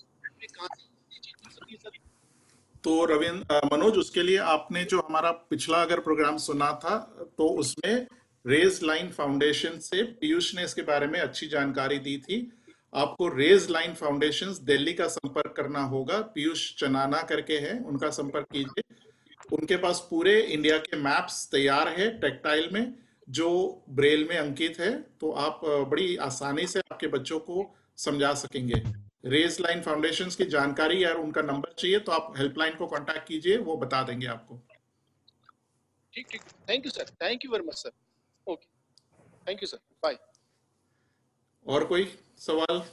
तो रविंद्र, मनोज, उसके लिए आपने जो हमारा पिछला अगर प्रोग्राम सुना था तो उसमें रेज लाइन फाउंडेशन से पीयूष ने इसके बारे में अच्छी जानकारी दी थी। आपको रेज लाइन फाउंडेशन दिल्ली का संपर्क करना होगा, पीयूष चनाना करके है, उनका संपर्क कीजिए। उनके पास पूरे इंडिया के मैप्स तैयार है टेक्टाइल में जो ब्रेल में अंकित है, तो आप बड़ी आसानी से आपके बच्चों को समझा सकेंगे। रेज लाइन फाउंडेशन की जानकारी या उनका नंबर चाहिए तो आप हेल्पलाइन को कांटेक्ट कीजिए, वो बता देंगे आपको। ठीक ठीक, thank you sir, thank you very much sir. Okay, thank you sir, bye. और कोई सवाल?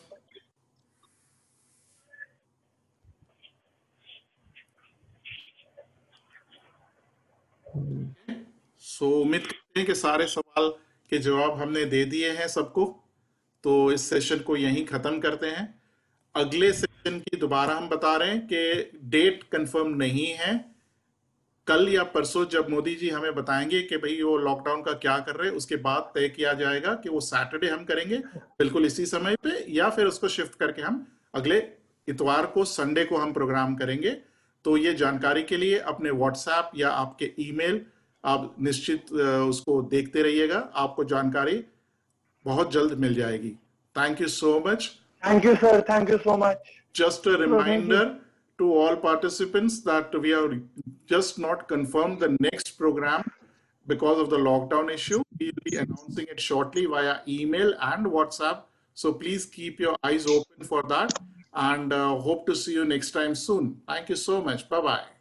उम्मीद करते हैं कि सारे सवाल के जवाब हमने दे दिए हैं सबको, तो इस सेशन को यहीं खत्म करते हैं। अगले सेशन की दोबारा हम बता रहे हैं कि डेट कंफर्म नहीं है, कल या परसों जब मोदी जी हमें बताएंगे कि भाई वो लॉकडाउन का क्या कर रहे हैं, उसके बाद तय किया जाएगा कि वो सैटरडे हम करेंगे बिल्कुल इसी समय पे, या फिर उसको शिफ्ट करके हम अगले इतवार को, संडे को हम प्रोग्राम करेंगे। तो ये जानकारी के लिए अपने व्हाट्सएप या आपके ईमेल आप निश्चित उसको देखते रहिएगा, आपको जानकारी बहुत जल्द मिल जाएगी। Thank you so much. Thank you, sir. Thank you so much. Just a reminder to all participants that we have just not confirmed the next program because of the lockdown issue. We will be announcing it shortly via email and WhatsApp. So please keep your eyes open for that, and hope to see you next time soon. Thank you so much. Bye-bye.